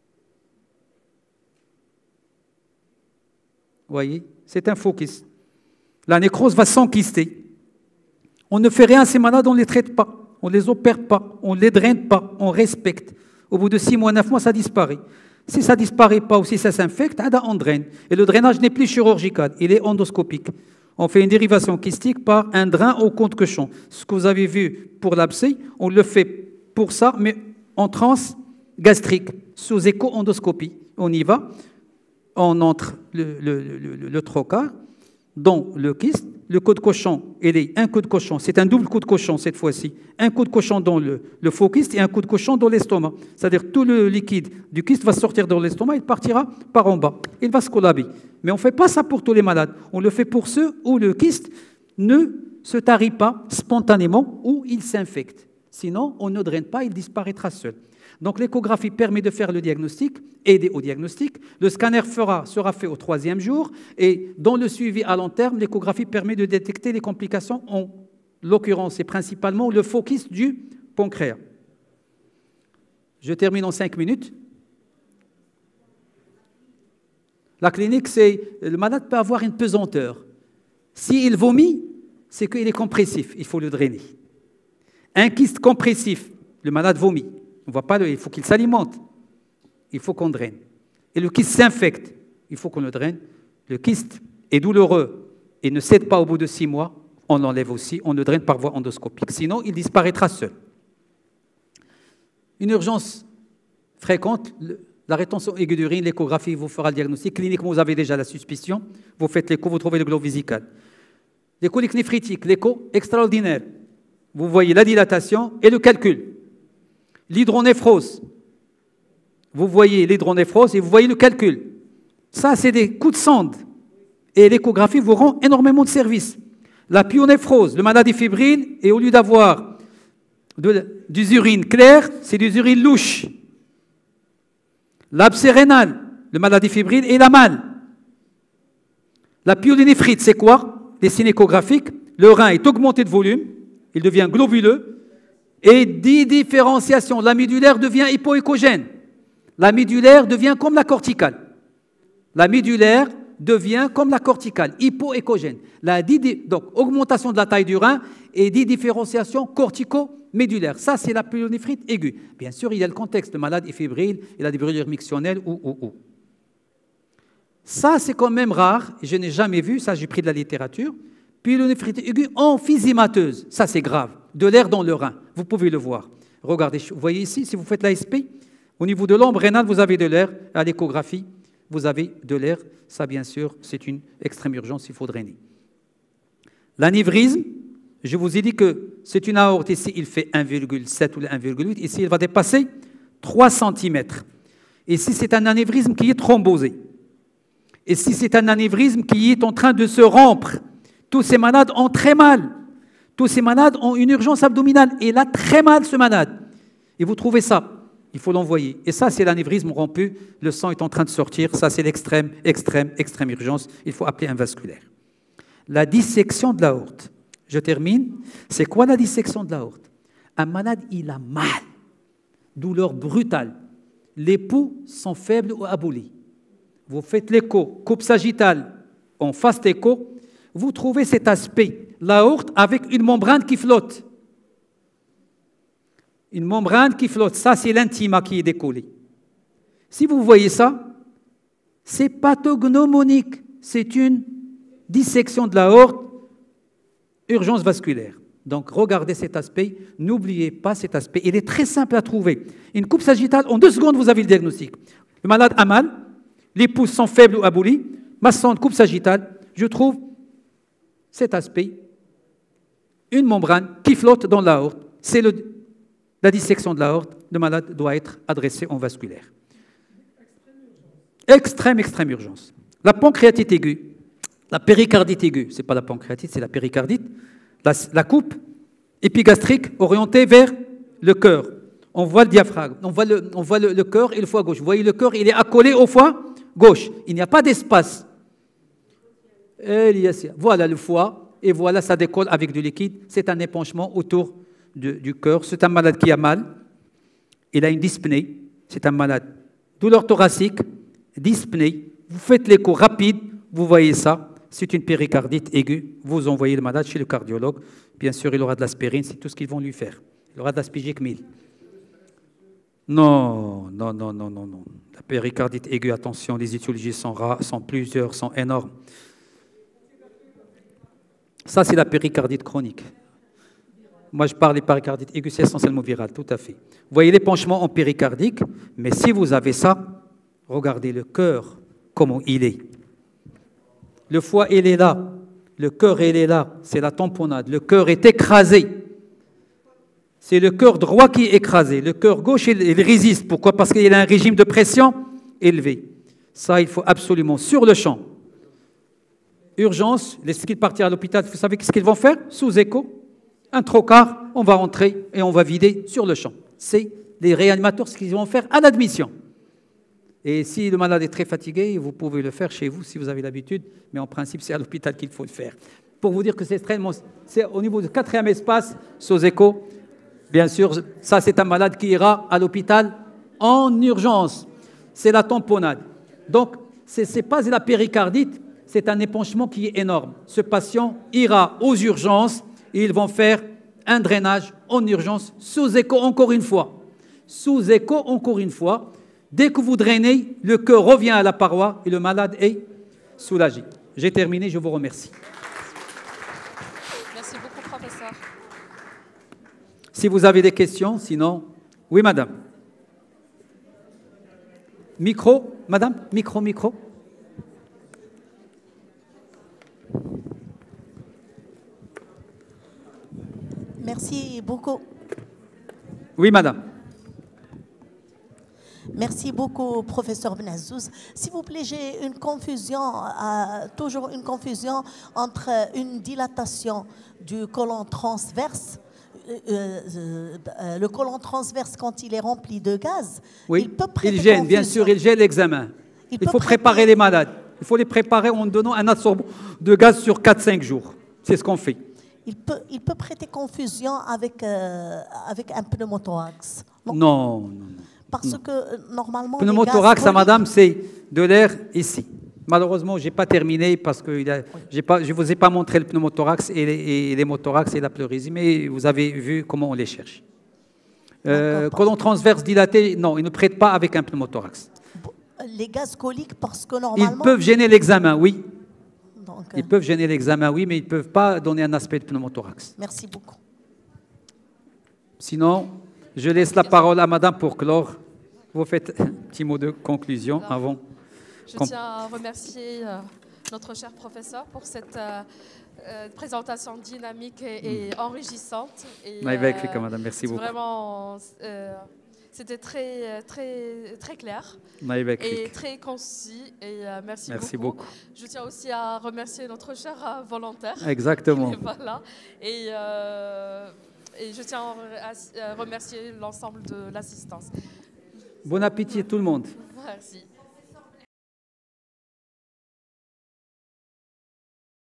S2: Vous voyez, c'est un faux kyste. La nécrose va s'enkyster. On ne fait rien à ces malades, on ne les traite pas, on ne les opère pas, on ne les draine pas, on respecte. Au bout de six mois, neuf mois, ça disparaît. Si ça ne disparaît pas ou si ça s'infecte, on draine. Et le drainage n'est plus chirurgical, il est endoscopique. On fait une dérivation kystique par un drain au compte-cochon. Ce que vous avez vu pour l'abcès, on le fait pour ça, mais en transe gastrique, sous écho-endoscopie. On y va, on entre le, le, le, le, le trocar dans le kyste. Le coup de cochon, il est un coup de cochon, c'est un double coup de cochon cette fois-ci. Un coup de cochon dans le, le faux kyste et un coup de cochon dans l'estomac. C'est-à-dire tout le liquide du kyste va sortir dans l'estomac, il partira par en bas. Il va se collaber. Mais on ne fait pas ça pour tous les malades. On le fait pour ceux où le kyste ne se tarit pas spontanément ou il s'infecte. Sinon, on ne draine pas, il disparaîtra seul. Donc l'échographie permet de faire le diagnostic, aider au diagnostic. Le scanner fera, sera fait au troisième jour et dans le suivi à long terme, l'échographie permet de détecter les complications. En l'occurrence, c'est principalement le faux kyste du pancréas. Je termine en cinq minutes. La clinique, c'est le malade peut avoir une pesanteur. S'il vomit, c'est qu'il est compressif, il faut le drainer. Un kyste compressif, le malade vomit. On voit pas le, il faut qu'il s'alimente. Il faut qu'on draine. Et le kyste s'infecte. Il faut qu'on le draine. Le kyste est douloureux et ne cède pas au bout de six mois. On l'enlève aussi. On le draine par voie endoscopique. Sinon, il disparaîtra seul. Une urgence fréquente, la rétention aiguë d'urine, l'échographie vous fera le diagnostic. Cliniquement, vous avez déjà la suspicion. Vous faites l'écho, vous trouvez le globe vésical. Les coliques néphrétiques, l'écho extraordinaire. Vous voyez la dilatation et le calcul. L'hydronéphrose, vous voyez l'hydronéphrose et vous voyez le calcul. Ça, c'est des coups de sonde. Et l'échographie vous rend énormément de services. La pyonéphrose, le malade est fébrile, et au lieu d'avoir de, des urines claires, c'est des urines louches. L'abcès rénal, le malade est fébrile et il a mal. La pyélonéphrite, c'est quoi? Des signes échographiques. Le rein est augmenté de volume, il devient globuleux. Et différenciation, la médulaire devient hypoéchogène. La médulaire devient comme la corticale. La médulaire devient comme la corticale, hypoéchogène. La donc, augmentation de la taille du rein et différenciation cortico-médulaire. Ça, c'est la pyélonéphrite aiguë. Bien sûr, il y a le contexte. Le malade est fébrile, il a des brûlures mictionnelles ou, ou, ou. Ça, c'est quand même rare. Je n'ai jamais vu, ça, j'ai pris de la littérature. Pyélonéphrite aiguë emphysémateuse. Ça, c'est grave. De l'air dans le rein. Vous pouvez le voir. Regardez, vous voyez ici, si vous faites l'A S P, au niveau de l'ombre rénale, vous avez de l'air. À l'échographie, vous avez de l'air. Ça, bien sûr, c'est une extrême urgence, il faut drainer. L'anévrisme, je vous ai dit que c'est une aorte. Ici, il fait un virgule sept ou un virgule huit. Ici, il va dépasser trois centimètres. Ici, c'est un anévrisme qui est thrombosé. Ici, c'est un anévrisme qui est en train de se rompre. Tous ces malades ont très mal. Tous ces malades ont une urgence abdominale. Et il a très mal, ce malade. Et vous trouvez ça, il faut l'envoyer. Et ça, c'est l'anévrisme rompu. Le sang est en train de sortir. Ça, c'est l'extrême, extrême, extrême urgence. Il faut appeler un vasculaire. La dissection de l'aorte. Je termine. C'est quoi la dissection de l'aorte? Un malade, il a mal. Douleur brutale. Les pouls sont faibles ou abolis. Vous faites l'écho, coupe sagittale, en face écho, vous trouvez cet aspect, l'aorte avec une membrane qui flotte. Une membrane qui flotte, ça c'est l'intima qui est décollé. Si vous voyez ça, c'est pathognomonique, c'est une dissection de l'aorte, urgence vasculaire. Donc regardez cet aspect, n'oubliez pas cet aspect, il est très simple à trouver. Une coupe sagittale, en deux secondes vous avez le diagnostic. Le malade a mal, les pouces sont faibles ou abolis, maçon de coupe sagittale, je trouve cet aspect, une membrane qui flotte dans l'aorte. C'est la dissection de l'aorte. Le malade doit être adressé en vasculaire. Extrême, extrême urgence. La pancréatite aiguë, la péricardite aiguë, ce n'est pas la pancréatite, c'est la péricardite, la, la coupe épigastrique orientée vers le cœur. On voit le diaphragme, on voit le, on voit le, le cœur et le foie gauche. Vous voyez le cœur, il est accolé au foie gauche. Il n'y a pas d'espace. Voilà le foie, et voilà, ça décolle avec du liquide. C'est un épanchement autour de, du cœur. C'est un malade qui a mal. Il a une dyspnée. C'est un malade. Douleur thoracique, dyspnée. Vous faites l'écho rapide, vous voyez ça. C'est une péricardite aiguë. Vous envoyez le malade chez le cardiologue. Bien sûr, il aura de l'aspirine, c'est tout ce qu'ils vont lui faire. Il aura de l'aspigec mille. Non, non, non, non, non, non. La péricardite aiguë, attention, les étiologies sont rares, sont plusieurs, sont énormes. Ça, c'est la péricardite chronique. Moi, je parle des péricardites aiguës, c'est essentiellement viral, tout à fait. Vous voyez l'épanchement en péricardique, mais si vous avez ça, regardez le cœur, comment il est. Le foie, il est là. Le cœur, il est là. C'est la tamponnade. Le cœur est écrasé. C'est le cœur droit qui est écrasé. Le cœur gauche, il, il résiste. Pourquoi? Parce qu'il a un régime de pression élevé. Ça, il faut absolument, sur le champ. Urgence, laissez-qu'ils partir à l'hôpital. Vous savez ce qu'ils vont faire? Sous écho, un trocard, on va rentrer et on va vider sur le champ. C'est les réanimateurs ce qu'ils vont faire à l'admission. Et si le malade est très fatigué, vous pouvez le faire chez vous si vous avez l'habitude, mais en principe, c'est à l'hôpital qu'il faut le faire. Pour vous dire que c'est extrêmement... C'est au niveau du quatrième espace, sous écho. Bien sûr, ça, c'est un malade qui ira à l'hôpital en urgence. C'est la tamponnade. Donc, ce n'est pas la péricardite, c'est un épanchement qui est énorme. Ce patient ira aux urgences et ils vont faire un drainage en urgence sous écho encore une fois. Sous écho encore une fois. Dès que vous drainez, le cœur revient à la paroi et le malade est soulagé. J'ai terminé, je vous remercie.
S1: Merci beaucoup, professeur.
S2: Si vous avez des questions, sinon... Oui, madame. Micro, madame, micro, micro.
S3: Merci beaucoup.
S2: Oui, madame.
S3: Merci beaucoup, professeur Benazzouz. S'il vous plaît, j'ai une confusion, euh, toujours une confusion entre une dilatation du côlon transverse. Euh, euh, euh, le côlon transverse, quand il est rempli de gaz,
S2: oui,
S3: il peut prêter
S2: il gêne,
S3: confusion.
S2: bien sûr, il gêne l'examen. Il, il faut prêter... préparer les malades. Il faut les préparer en donnant un absorbant de gaz sur quatre à cinq jours. C'est ce qu'on fait.
S3: Il peut, il peut prêter confusion avec, euh, avec un pneumothorax.
S2: Non, non, non.
S3: Parce
S2: non.
S3: que normalement...
S2: Pneumothorax, à madame, c'est de l'air ici. Malheureusement, je n'ai pas terminé parce que il a, j'ai pas, je ne vous ai pas montré le pneumothorax et les, et l'hémothorax et la pleurésie, mais vous avez vu comment on les cherche. Euh, colon transverse dilaté, non, ils ne prêtent pas avec un pneumothorax.
S3: Les gaz coliques, parce que normalement...
S2: Ils peuvent gêner l'examen, oui.
S3: Donc,
S2: Ils peuvent gêner l'examen, oui, mais ils ne peuvent pas donner un aspect de pneumothorax.
S3: Merci beaucoup.
S2: Sinon, je laisse la parole à madame pour clore. Vous faites un petit mot de conclusion avant.
S1: Je tiens à remercier euh, notre cher professeur pour cette euh, euh, présentation dynamique et, et enrichissante. Et,
S2: Magnifique, euh, madame, merci beaucoup.
S1: Vraiment, euh, c'était très, très, très clair
S2: Magnifique.
S1: et très concis. Et euh, merci,
S2: merci
S1: beaucoup.
S2: beaucoup.
S1: Je tiens aussi à remercier notre cher euh, volontaire.
S2: Exactement.
S1: Et voilà. Et, euh, et je tiens à remercier l'ensemble de l'assistance.
S2: Bon appétit tout le monde.
S1: Merci.